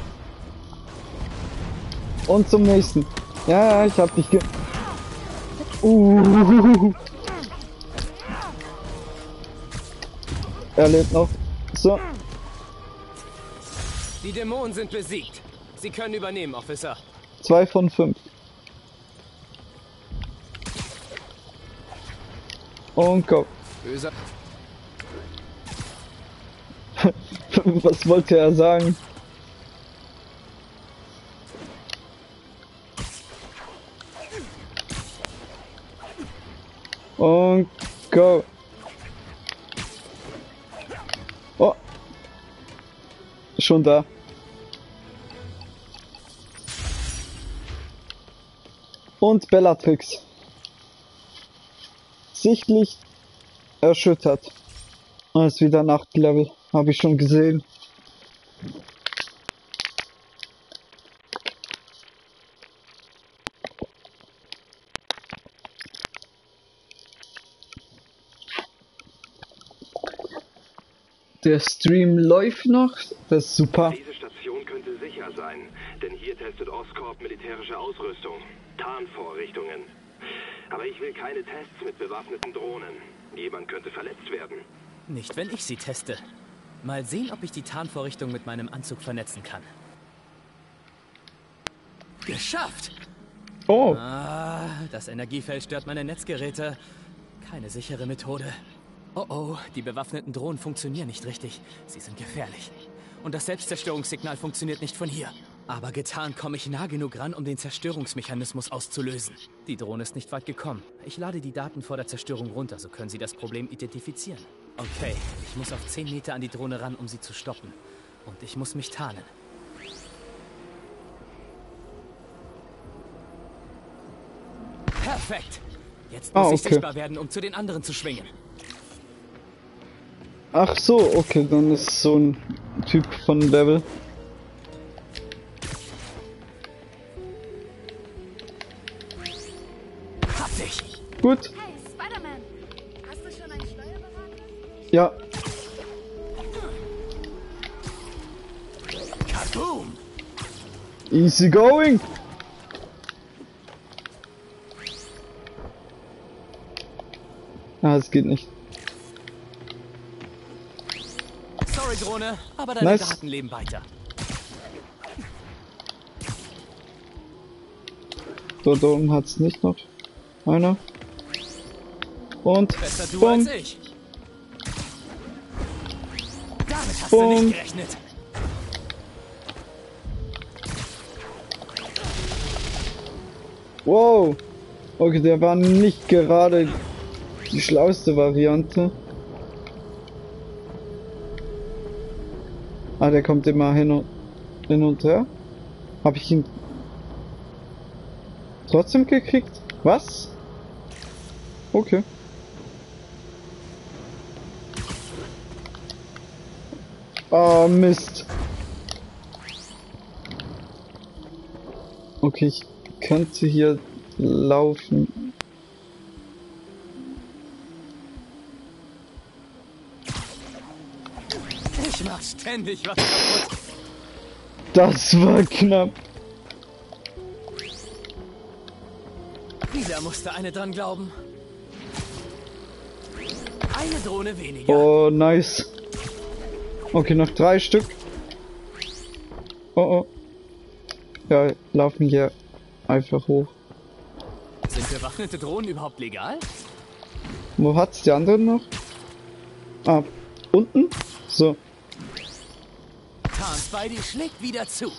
Und zum nächsten. Ja, ja, ich hab dich ge... Uh. Er lebt noch. So.
Die Dämonen sind besiegt. Sie können übernehmen, Officer.
Zwei von fünf. Und go.
Böser.
Was wollte er sagen? Und go. Oh. Schon da. Und Bellatrix. Sichtlich erschüttert. Und ist wieder Nachtlevel. Habe ich schon gesehen. Der Stream läuft noch. Das ist super.
Diese Station könnte sicher sein, denn hier testet Oscorp militärische Ausrüstung, Tarnvorrichtungen. Aber ich will keine Tests mit bewaffneten Drohnen. Jemand könnte verletzt werden.
Nicht, wenn ich sie teste. Mal sehen, ob ich die Tarnvorrichtung mit meinem Anzug vernetzen kann. Geschafft!
Oh.
Ah, das Energiefeld stört meine Netzgeräte. Keine sichere Methode. Oh oh, die bewaffneten Drohnen funktionieren nicht richtig. Sie sind gefährlich. Und das Selbstzerstörungssignal funktioniert nicht von hier. Aber getan komme ich nah genug ran, um den Zerstörungsmechanismus auszulösen. Die Drohne ist nicht weit gekommen. Ich lade die Daten vor der Zerstörung runter, so können Sie das Problem identifizieren. Okay, ich muss auf zehn Meter an die Drohne ran, um sie zu stoppen. Und ich muss mich tarnen. Perfekt! Jetzt muss
Ah,
ich
okay.
sichtbar werden, um zu den anderen zu schwingen.
Ach so, okay, dann ist so ein Typ von Level.
Hab dich!
Gut,
Hey, Spider-Man! Hast du schon einen Steuerberater?
ja.
Kaboom!
Easy going. Ah, es geht nicht.
Sorry, Drohne, aber deine
Nice.
Daten leben weiter.
So, da oben hat's nicht noch einer. Und
Besser du
bumm.
als ich. Damit hast
Bumm.
du nicht gerechnet.
Wow. Okay, der war nicht gerade die schlauste Variante. Ah, der kommt immer hin und, hin und her. Hab ich ihn trotzdem gekriegt? Was? Okay. Ah, Mist. Okay, ich könnte hier laufen.
Ich mach ständig was kaputt.
Das war knapp.
Wieder musste eine dran glauben. Eine Drohne weniger.
Oh, nice. Okay, noch drei Stück. Oh, oh. Ja, laufen hier einfach hoch.
Sind bewaffnete Drohnen überhaupt legal?
Wo hat's die anderen noch? Ah, unten? So.
Tarn Spidey schlägt wieder zu.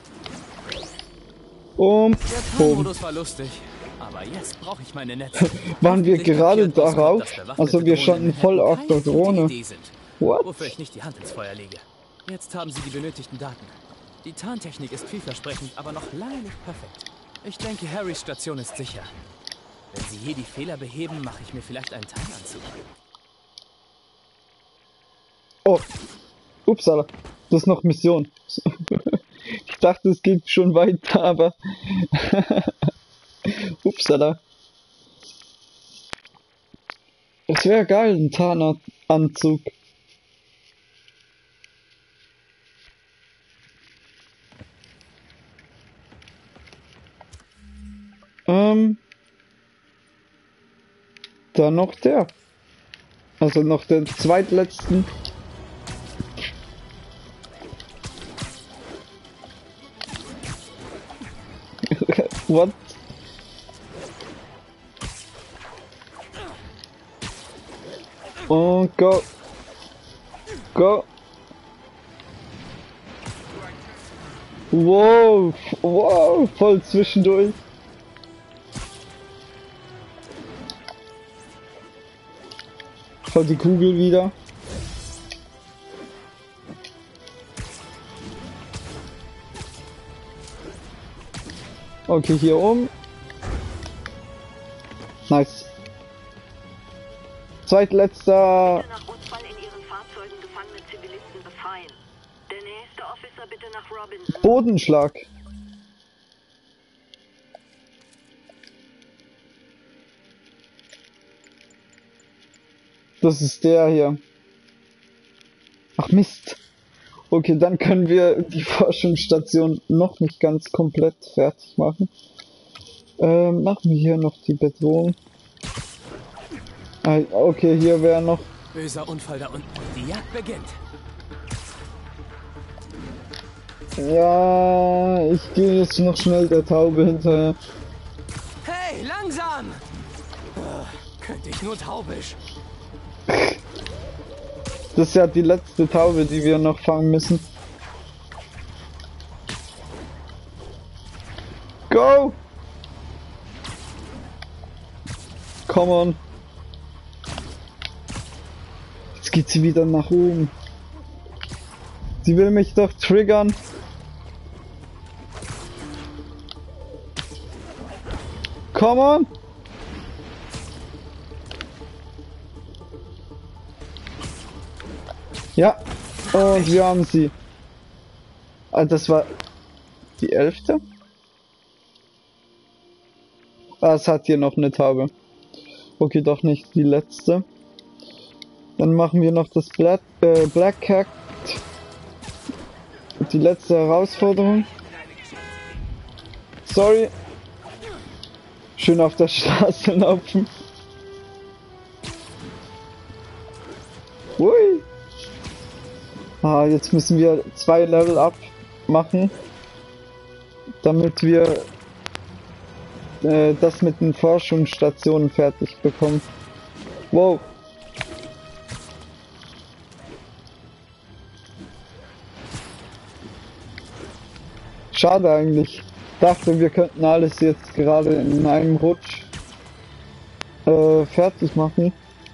Und
Der
boom.
Tarnmodus war lustig. Aber jetzt brauche ich meine Netze.
Waren wir
Hoffentlich
gerade
markiert Oscorp,
darauf?
dass bewaffnete
Also wir
Drohnen
standen
in
voll
Manhattan
auf der
keine gute
Drohne.
Idee sind.
What?
Wofür ich nicht die Hand ins Feuer lege. Jetzt haben sie die benötigten Daten. Die Tarntechnik ist vielversprechend, aber noch lange nicht perfekt. Ich denke, Harrys Station ist sicher. Wenn sie hier die Fehler beheben, mache ich mir vielleicht einen Tarnanzug.
Oh. Upsala. Das ist noch Mission. Ich dachte, es geht schon weiter, aber... Upsala. Es wäre geil, ein Tarnanzug. Ähm... Dann noch der. Also noch den zweitletzten. What? Und go. Go. Wow. Wow. Voll zwischendurch. Voll die Kugel wieder. Okay, hier oben. Nice. Zweitletzter.
Bitte nach Unfall in ihren Fahrzeugen gefangene Zivilisten befreien. Der nächste Officer bitte nach Robinson.
Bodenschlag. Das ist der hier. Ach Mist. Okay, dann können wir die Forschungsstation noch nicht ganz komplett fertig machen. Ähm, machen wir hier noch die Bedrohung. Ah, okay, hier wäre noch...
Böser Unfall da unten. Die Jagd beginnt.
Ja, ich gehe jetzt noch schnell der Taube hinterher.
Mann! Äh, könnte ich nur taubisch.
Das ist ja die letzte Taube, die wir noch fangen müssen. Go! Come on. Jetzt geht sie wieder nach oben. Sie will mich doch triggern. Come on! Ja, und wir haben sie. Ah, das war die elfte. Ah, es hat hier noch eine Taube. Okay, doch nicht die letzte. Dann machen wir noch das Black, äh, Black Cat. Die letzte Herausforderung. Sorry. Schön auf der Straße laufen. Ui. Ah, jetzt müssen wir zwei Level up machen, damit wir äh, das mit den Forschungsstationen fertig bekommen. Wow. Schade eigentlich. Dachte, wir könnten alles jetzt gerade in einem Rutsch äh, fertig machen.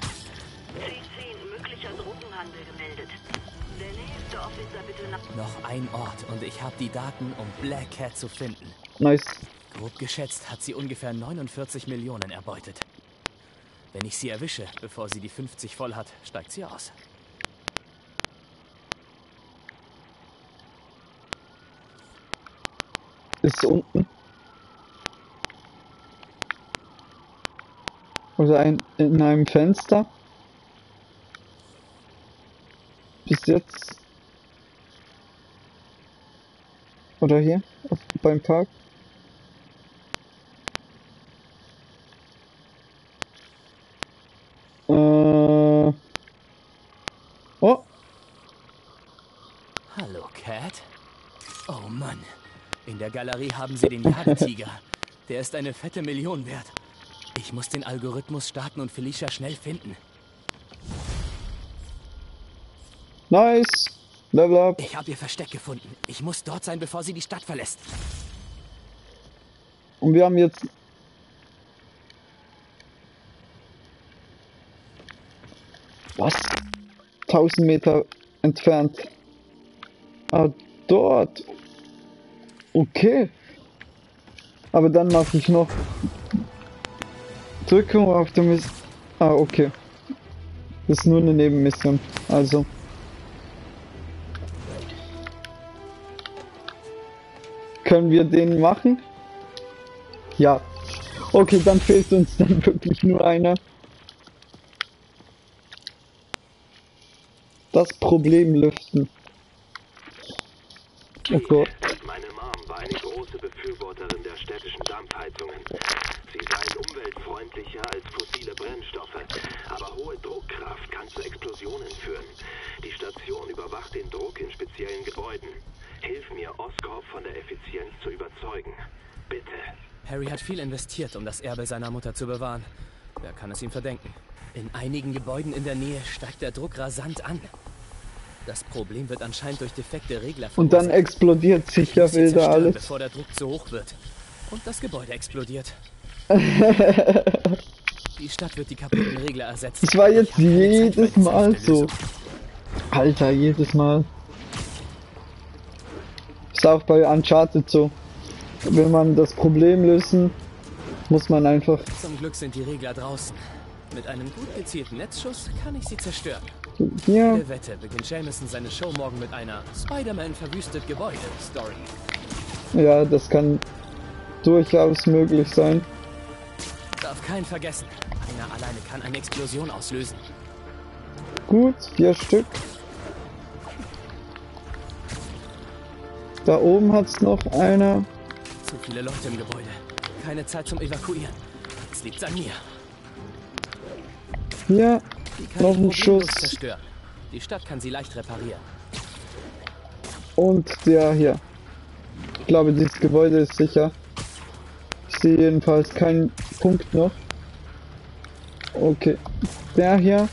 Noch ein Ort und ich habe die Daten, um Black Cat zu finden.
Nice.
Grob geschätzt hat sie ungefähr neunundvierzig Millionen erbeutet. Wenn ich sie erwische, bevor sie die fünfzig voll hat, steigt sie aus.
Ist unten. Oder ein, in einem Fenster. Bis jetzt. Oder hier auf, beim Park. Äh. Oh.
Hallo, Cat. Oh Mann. In der Galerie haben sie den Jagdtiger. Der ist eine fette Million wert. Ich muss den Algorithmus starten und Felicia schnell finden.
Nice. Level up.
Ich habe ihr Versteck gefunden. Ich muss dort sein, bevor sie die Stadt verlässt.
Und wir haben jetzt... Was? tausend Meter entfernt. Ah, dort. Okay. Aber dann mache ich noch Drückung auf der Mission. Ah, okay. Das ist nur eine Nebenmission. Also. Können wir den machen? Ja. Okay, dann fehlt uns dann wirklich nur einer. Das Problem lüften. Oh Gott.
Meine Mom war eine große Befürworterin der städtischen Dampfheizungen. Sie seien umweltfreundlicher als fossile Brennstoffe, aber hohe Druckkraft kann zu Explosionen führen. Die Station überwacht den Druck in speziellen Gebäuden. Hilf mir, Oscorp von der Effizienz zu überzeugen. Bitte.
Harry hat viel investiert, um das Erbe seiner Mutter zu bewahren. Wer kann es ihm verdenken? In einigen Gebäuden in der Nähe steigt der Druck rasant an. Das Problem wird anscheinend durch defekte Regler verursacht.
Und dann explodiert sicher wieder alles.
Bevor der Druck zu hoch wird. Und das Gebäude explodiert. Die Stadt wird die kaputten Regler ersetzen.
Das war jetzt jedes Mal so. Alter, jedes Mal. Ist auch bei Uncharted so. Will man das Problem lösen, muss man einfach...
Zum Glück sind die Regler draußen. Mit einem gut gezielten Netzschuss kann ich sie zerstören.
Ja.
Jede Wette beginnt Jameson seine Show morgen mit einer Spider-Man verwüstet Gebäude-Story.
Ja, das kann durchaus möglich sein.
Darf keinen vergessen. Einer alleine kann eine Explosion auslösen.
Gut, vier Stück. Da oben hat's noch einer.
Zu viele Leute im Gebäude. Keine Zeit zum Evakuieren. Jetzt liegt's an mir.
Hier,
Die kann
noch
ich
ein
problemlos
Schuss.
zerstören. Die Stadt kann sie leicht reparieren.
Und der hier. Ich glaube, dieses Gebäude ist sicher. Ich sehe jedenfalls keinen Punkt noch. Okay. Der hier.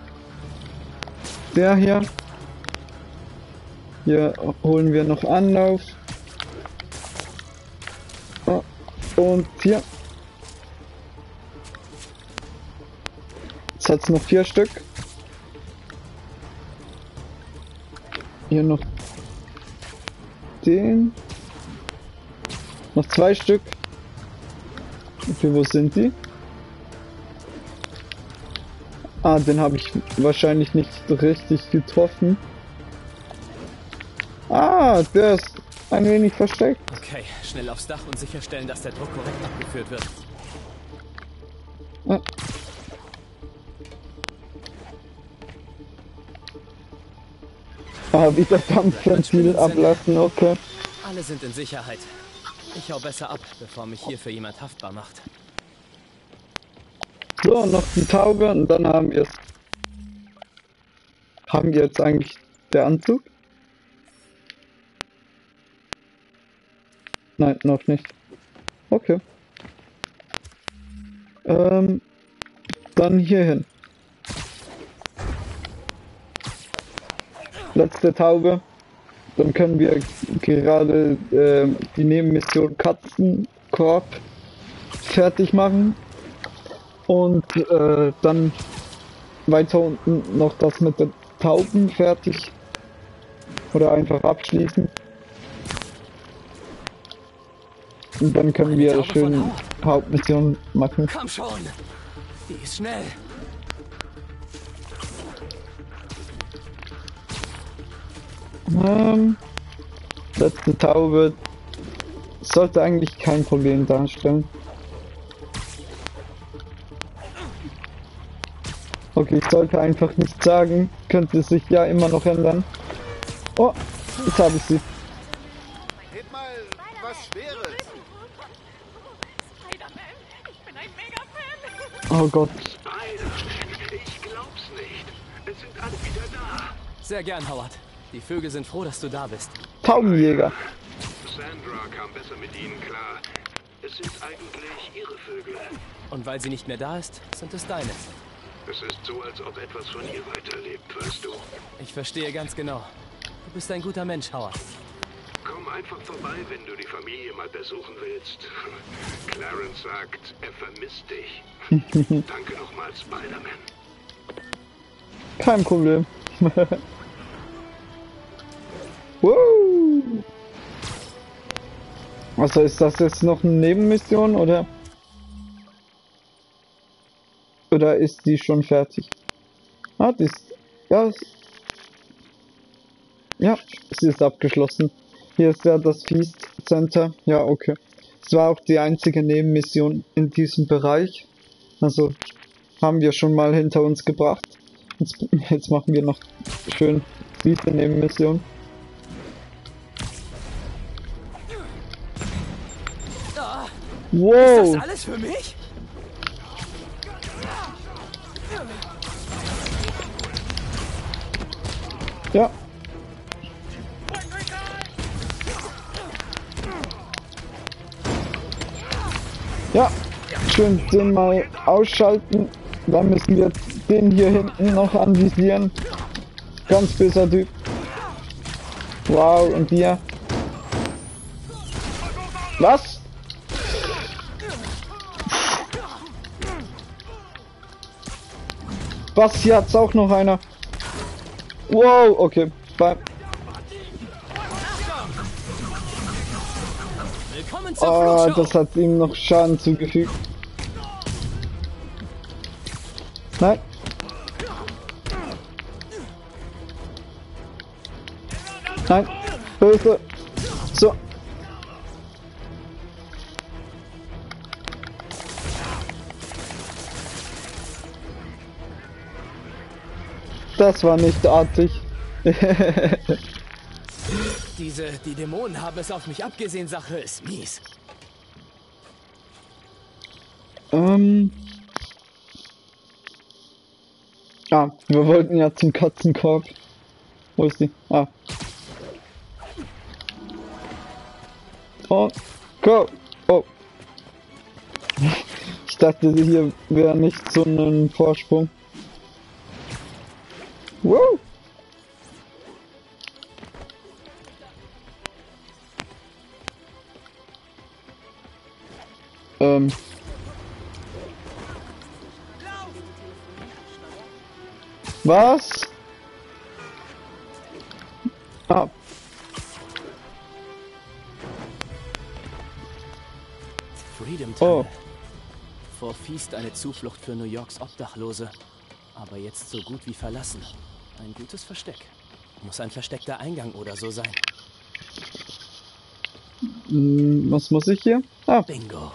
Der hier. Hier holen wir noch Anlauf. Oh, und hier. Jetzt hat es noch vier Stück. Hier noch den. Noch zwei Stück. Okay, wo sind die? Ah, den habe ich wahrscheinlich nicht richtig getroffen. Ah, der ist ein wenig versteckt.
Okay, schnell aufs Dach und sicherstellen, dass der Druck korrekt abgeführt wird.
Ah. Ah, wieder Dampfventil ablassen, okay.
Alle sind in Sicherheit. Ich hau besser ab, bevor mich hierfür jemand haftbar macht.
So, noch die Taube und dann haben wir es. Haben wir jetzt eigentlich der Anzug? Nein, noch nicht. Okay. Ähm, dann hierhin. Letzte Taube. Dann können wir gerade äh, die Nebenmission Katzenkorb fertig machen. Und äh, dann weiter unten noch das mit den Tauben fertig. Oder einfach abschließen. Und dann können
Eine
wir
Taube
schön
von Howard.
Hauptmission machen.
Komm schon! Die ist schnell!
Ähm, letzte Taube sollte eigentlich kein Problem darstellen. Okay, ich sollte einfach nichts sagen, könnte sich ja immer noch ändern. Oh, jetzt habe ich sie.
Heb mal was Schweres.
Spider-Man, ich bin ein Mega-Fan.
Oh Gott.
Spider-Man, ich glaub's nicht. Es sind alle wieder da.
Sehr gern, Howard. Die Vögel sind froh, dass du da bist.
Taubenjäger.
Sandra kam besser mit ihnen klar. Es sind eigentlich ihre Vögel.
Und weil sie nicht mehr da ist, sind es deine.
Es ist so, als ob etwas von ihr weiterlebt, weißt du.
Ich verstehe ganz genau. Du bist ein guter Mensch, Howard.
Komm einfach vorbei, wenn du die Familie mal besuchen willst. Clarence sagt, er vermisst dich. Danke nochmal, Spider-Man.
Kein Problem. Wow. Also ist das jetzt noch eine Nebenmission oder? Oder ist die schon fertig? Ah, die ist, ja, ist, ja, sie ist abgeschlossen. Hier ist ja das Feast Center. Ja, okay. Es war auch die einzige Nebenmission in diesem Bereich. Also haben wir schon mal hinter uns gebracht. Jetzt, jetzt machen wir noch schön diese Nebenmission. Wow!
Ist das alles für mich?
Ja. Ja, schön den mal ausschalten. Dann müssen wir den hier hinten noch anvisieren. Ganz böser Typ. Wow, und dir? Was? Was? Hier hat's auch noch einer. Wow, okay. Bye.
Willkommen zur
Oh,
Flugshow.
das hat ihm noch Schaden zugefügt. Nein. Nein. Hilfe. So. Das war nicht artig.
Diese, die Dämonen haben es auf mich abgesehen, Sache ist mies.
ähm. Ah, wir wollten ja zum Katzenkorb. Wo ist die? Ah. Und go. Oh. Ich dachte, hier wäre nicht so ein Vorsprung. Wow! Ähm. Was? Ah.
Freedom
Oh.
Tunnel. Vor Feast eine Zuflucht für New Yorks Obdachlose. Aber jetzt so gut wie verlassen. Ein gutes Versteck. Muss ein versteckter Eingang oder so sein.
Hm, was muss ich hier? Ah.
Bingo.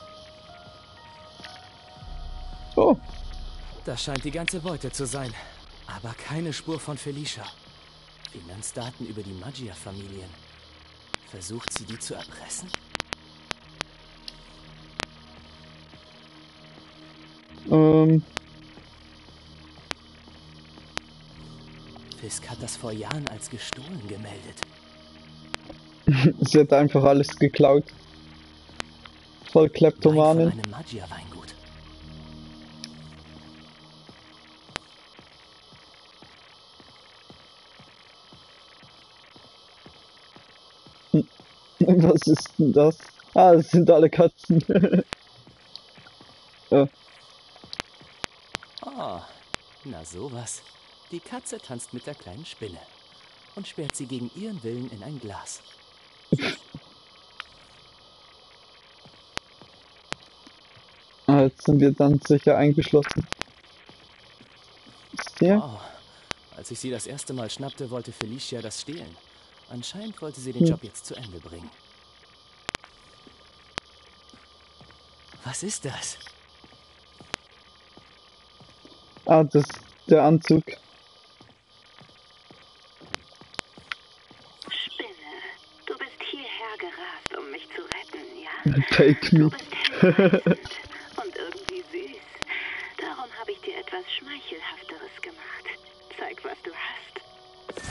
Oh.
Das scheint die ganze Beute zu sein. Aber keine Spur von Felicia. Finanzdaten über die Maggia-Familien. Versucht sie, die zu erpressen?
Ähm.
Fisk hat das vor Jahren als gestohlen gemeldet.
Sie hat einfach alles geklaut. Voll
Von
Kleptomanin.
einem Maggia-Weingut.
Was ist denn das? Ah, das sind alle Katzen. Ja.
Oh, na sowas. Die Katze tanzt mit der kleinen Spinne und sperrt sie gegen ihren Willen in ein Glas.
Ah, jetzt sind wir dann sicher eingeschlossen. Ist der?
Wow. Als ich sie das erste Mal schnappte, wollte Felicia das stehlen. Anscheinend wollte sie den
Hm.
Job jetzt zu Ende bringen. Was ist das?
Ah, das ist der Anzug.
Spinne, du bist hierher gerast, um mich zu retten, ja?
Take
Du
me.
bist hinreißend und irgendwie süß. Darum habe ich dir etwas Schmeichelhafteres gemacht. Zeig, was du hast.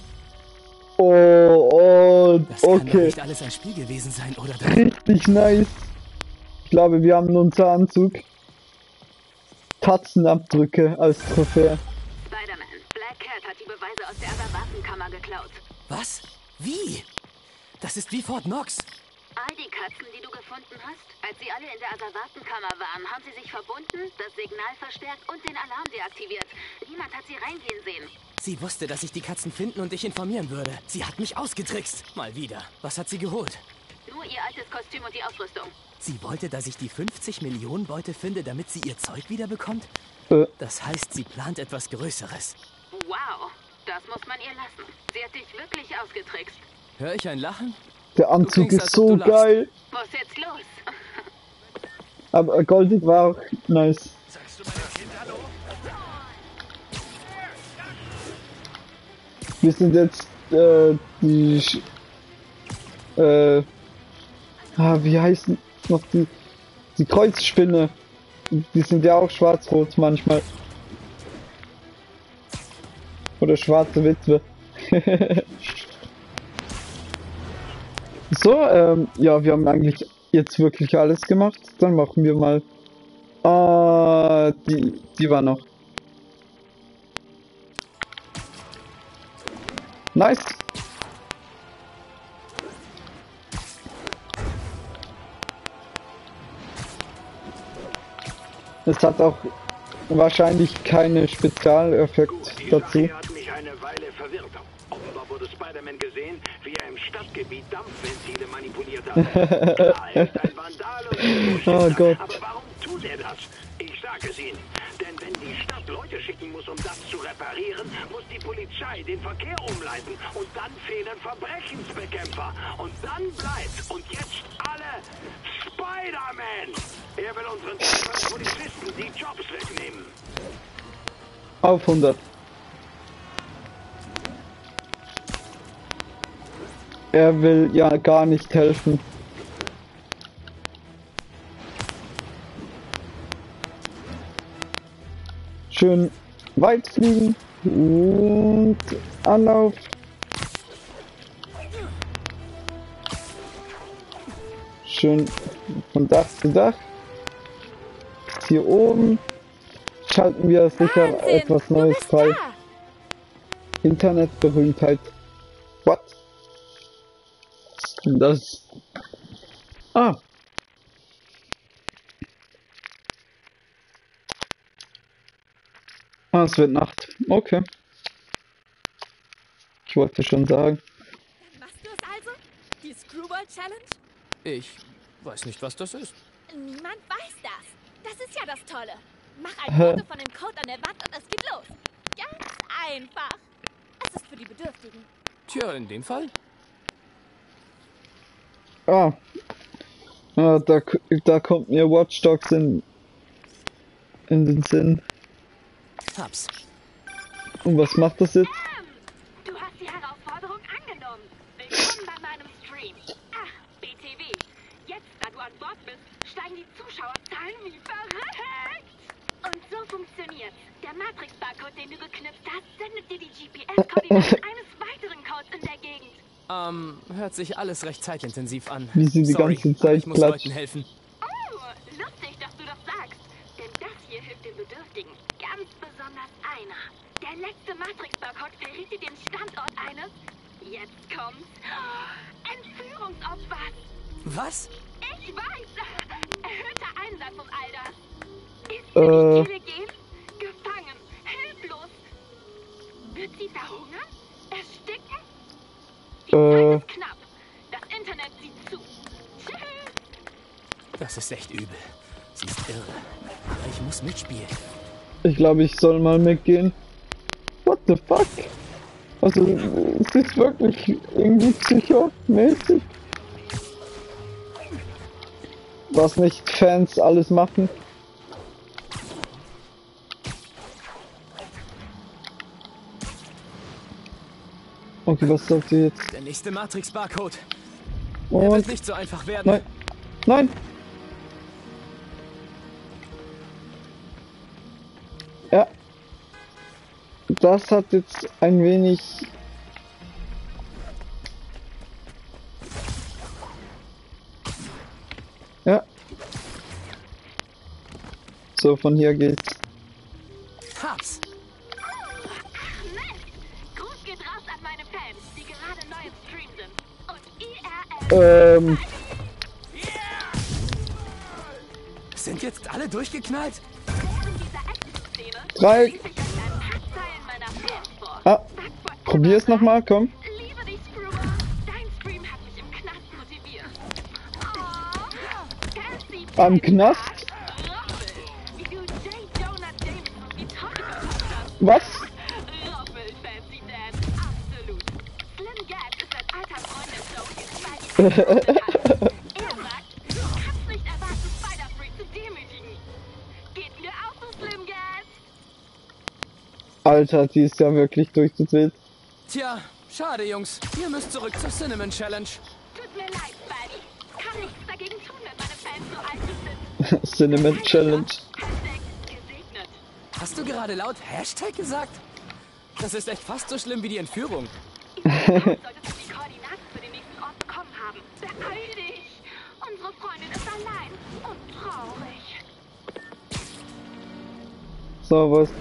Oh, oh,
Das kann doch
okay.
nicht alles ein Spiel gewesen sein, oder doch?
Richtig nice. Ich glaube, wir haben unser Anzug. Tatzenabdrücke als Trophäe.
Spider-Man, Black Cat hat die Beweise aus der Asservatenkammer geklaut.
Was? Wie? Das ist wie Fort Knox.
All die Katzen, die du gefunden hast, als sie alle in der Asservatenkammer waren, haben sie sich verbunden, das Signal verstärkt und den Alarm deaktiviert. Niemand hat sie reingehen sehen.
Sie wusste, dass ich die Katzen finden und dich informieren würde. Sie hat mich ausgetrickst. Mal wieder. Was hat sie geholt?
Nur ihr altes Kostüm und die Ausrüstung.
Sie wollte, dass ich die fünfzig Millionen Beute finde, damit sie ihr Zeug wiederbekommt?
Äh,
Das heißt, sie plant etwas Größeres.
Wow, das muss man ihr lassen. Sie hat dich wirklich ausgetrickst.
Hör ich ein Lachen?
der Anzug
klingst,
ist
als ob
so
du lachst.
geil.
Was ist jetzt los?
Aber goldig war auch nice.
Sagst du meinem Kind Hallo?
Wir sind jetzt äh, die Sch äh, ah, wie heißen noch die die Kreuzspinne. Die sind ja auch schwarz-rot manchmal. Oder schwarze Witwe. So, ähm, ja, wir haben eigentlich jetzt wirklich alles gemacht. Dann machen wir mal. Ah, die, die war noch. Nice. Es hat auch wahrscheinlich keine Spezialeffekt
Die
dazu.
Sache hat mich eine Weile verwirrt. Offenbar wurde Spider-Man gesehen, wie er im Stadtgebiet Dampfventile manipuliert hat. Klar, er ist ein Vandal und ein
Oh
Bullshitter.
Gott.
Aber warum tut er das? Ich sage es Ihnen. Denn wenn die Stadt Leute schicken muss, um das zu reparieren, muss die Polizei den Verkehr umleiten. Und dann fehlen Verbrechensbekämpfer. Und dann bleibt, und jetzt alle, Spider-Man! Er will unseren Polizisten die Jobs wegnehmen.
Auf hundert. Er will ja gar nicht helfen. Schön weit fliegen und Anlauf. Schön von Dach zu Dach. hier oben schalten wir sicher
Wahnsinn,
etwas
du
Neues
bist
frei.
da.
Internetberühmtheit. What? Was ist denn das? Ah. Ah, es wird Nacht. Okay. Ich wollte schon sagen.
Dann machst du es also? Die Screwball Challenge?
Ich weiß nicht, was das ist.
Niemand weiß das. Das ist ja das Tolle. Mach ein
Hä?
Foto von dem Code an der Wand und es geht los. Ganz einfach. Es ist für die Bedürftigen.
Tja, in dem Fall.
Ah. Ah, da, da kommt mir Watch Dogs in, in den Sinn.
Hab's.
Und was macht das jetzt?
Du hast die Herausforderung angenommen. Willkommen bei meinem Stream. Ach, B T W. Jetzt, da du an Bord bist, steigen die Zuschauerzahlen wie verrückt. Und so funktioniert's. Der Matrix-Barcode, den du geknüpft hast, sendet dir die G P S-Koordinaten eines weiteren Codes in der Gegend.
Ähm, hört sich alles recht zeitintensiv an.
Wie sie die
Sorry,
ganze
aber
Zeit
ich muss
klatscht.
Leuten helfen.
Oh, lustig, dass du das sagst. Denn das hier hilft den Bedürftigen. Ganz besonders einer. Der letzte Matrix-Barcode verriet dir den Standort eines, jetzt kommt's, Entführungsopfers.
Was?
Ich weiß. Erhöhter Einsatz und all das. Ist
Äh.
für die Kehle gehen? Gefangen. Hilflos. Wird sie verhungern? Ersticken? Die
Äh.
Zeit ist knapp. Das Internet sieht zu. Tschüss.
Das ist echt übel. Sie ist irre. Aber ich muss mitspielen.
Ich glaube, ich soll mal mitgehen. What the fuck? Also, es ist wirklich irgendwie psychomäßig. Was nicht Fans alles machen. Okay, was sollte jetzt?
Der nächste Matrix-Barcode. Er wird
Und
nicht so einfach werden.
nein, nein. Ja. Das hat jetzt ein wenig. Ja. So, von hier geht's.
Hab's.
Mensch, Gruß geht raus an meine Fans, die gerade neu im Stream sind. Und I R L.
Ähm,
Sind jetzt alle durchgeknallt?
Während dieser Action-Szene
drei.
lese ich euch ein paar Zeilen meiner Fans vor.
Ah,
Fuck forever,
probier's nochmal, komm.
Liebe dich, Screwball. Dein Stream hat mich im Knast motiviert. Oh, Fancy
Am Knast?
Roffel, wie du J. Jonah Jameson wie toll gemacht hast.
Was?
Roffel, Fancy Dan, absolut. Slim Gad ist ein alter Freund der Show, den Spidey gegründet hat. Er sagt, du kannst nicht erwarten, Spider-Freak zu demütigen. Geht mir auch so, Slim Gad.
Alter, die ist ja wirklich durchgedreht.
Tja, schade, Jungs. Ihr müsst zurück zur Cinnamon Challenge.
Tut mir leid, Spidey. Kann nichts dagegen tun, wenn meine Fans so alt sind.
Cinnamon Challenge.
Hashtag gesegnet.
Hast du gerade laut Hashtag gesagt? Das ist echt fast so schlimm wie die Entführung.
Solltest du die Koordinaten für den nächsten Ort bekommen haben. Beeil dich. Unsere Freundin ist allein und traurig.
So, was?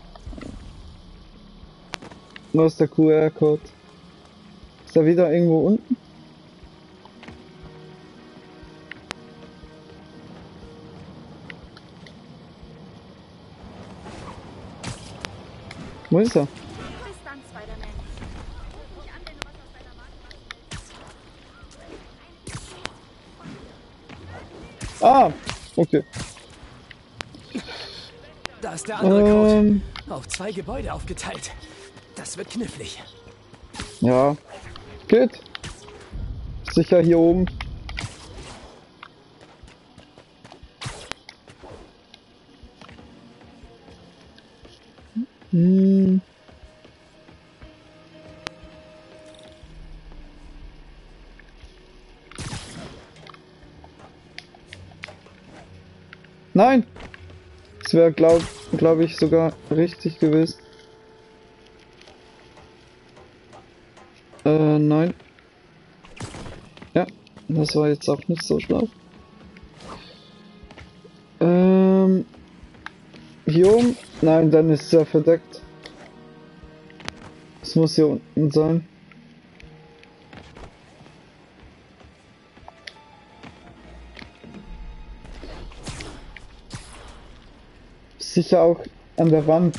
Wo ist der Q R-Code? Ist er wieder irgendwo unten? Wo ist er?
Bis dann, Spider-Man. Ruf mich an, wenn du was aus deiner Marke machst.
Ah, okay.
Da ist der andere Code.
Ähm,
Auf zwei Gebäude aufgeteilt. Das wird knifflig.
ja. Geht. Sicher hier oben. Hm. Nein! Das wäre, glaube glaub ich, sogar richtig gewesen. Äh, nein. Ja, das war jetzt auch nicht so schlau. Ähm, hier oben? Nein, dann ist es ja verdeckt. Es muss hier unten sein. Sicher auch an der Wand.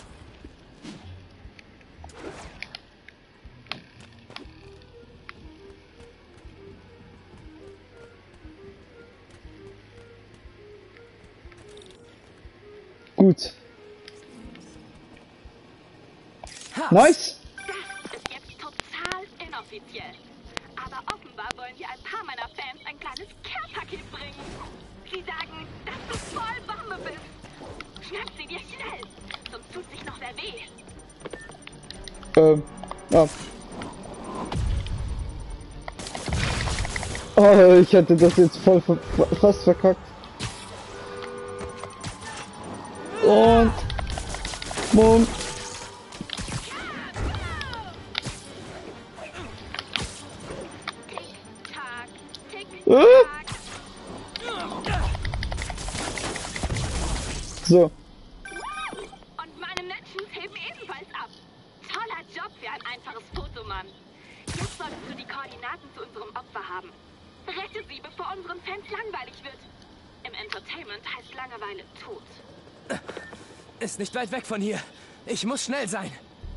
Gut. Nice!
Das ist jetzt total inoffiziell. Aber offenbar wollen dir ein paar meiner Fans ein kleines Care-Paket bringen. Sie sagen, dass du voll Bombe bist. Schnapp sie dir schnell, sonst tut sich noch wer weh.
Ähm, ja. Oh, ich hätte das jetzt voll ver fast verkackt. Und... Bumm.
Tick-Tack,
Äh?
Tick-Tack.
So.
Und meine Menschen heben ebenfalls ab. Toller Job für ein einfaches Foto, Mann. Jetzt solltest du die Koordinaten zu unserem Opfer haben. Rette sie, bevor unseren Fans langweilig wird. Im Entertainment heißt Langeweile tot.
Ist nicht weit weg von hier. Ich muss schnell sein.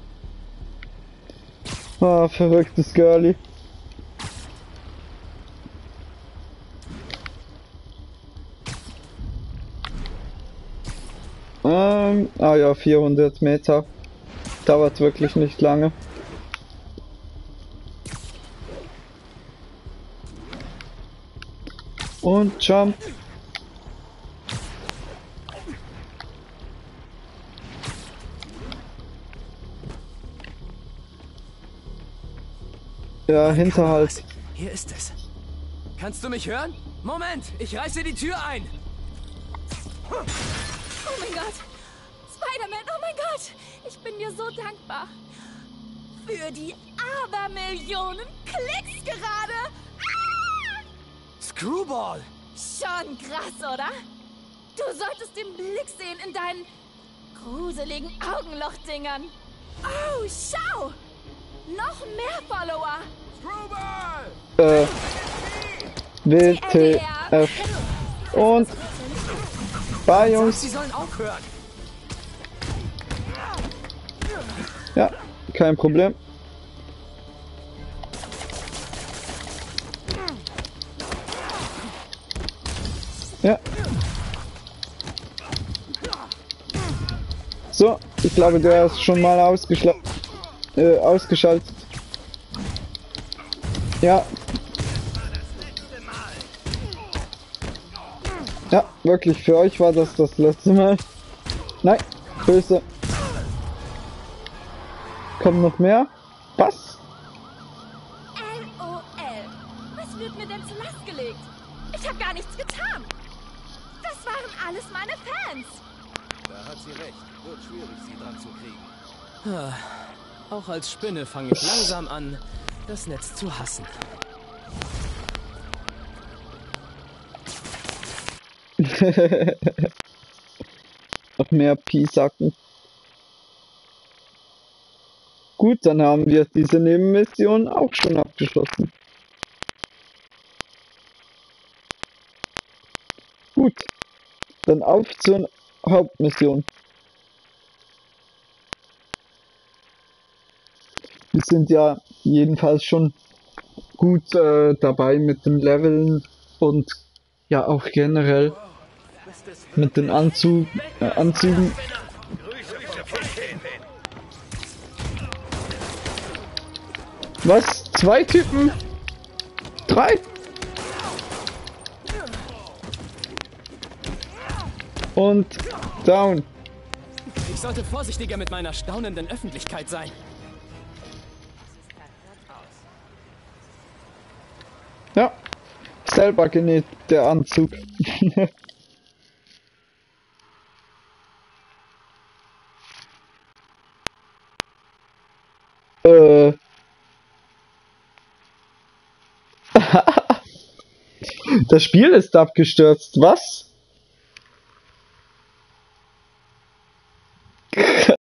Ah, verrücktes Girlie. Ähm, ah ja, vierhundert Meter. Dauert wirklich nicht lange. Und Jump. Ja, Hinterhalt.
Hier ist es. Kannst du mich hören? Moment, ich reiße die Tür ein.
Oh mein Gott! Spider-Man, oh mein Gott! Ich bin dir so dankbar. Für die Abermillionen Klicks gerade! Ah!
Screwball!
Schon krass, oder? Du solltest den Blick sehen in deinen gruseligen Augenlochdingern. Oh, schau! Noch mehr Follower!
Äh, W T F. Und... Bye, Jungs.
Sie sollen aufhören.
Ja, kein Problem. Ja. So, ich glaube, der ist schon mal ausgeschla äh, ausgeschaltet. Ja. Ja, wirklich, für euch war das das letzte Mal. Nein, böse. Kommt noch mehr? Was?
L O L. Was wird mir denn zur Last gelegt? Ich habe gar nichts getan. Das waren alles meine Fans.
Da hat sie recht. Wird schwierig, sie dran zu kriegen.
Auch als Spinne fange ich langsam an, das Netz zu hassen.
Noch mehr Piesacken. Gut, dann haben wir diese Nebenmission auch schon abgeschlossen. Gut, dann auf zur Hauptmission. Wir sind ja jedenfalls schon gut äh, dabei mit dem Leveln und ja auch generell mit den Anzug, äh, Anzügen. Was? Zwei Typen? Drei? Und down.
Ich sollte vorsichtiger mit meiner staunenden Öffentlichkeit sein.
Ja, selber genäht der Anzug. äh. Das Spiel ist abgestürzt, was?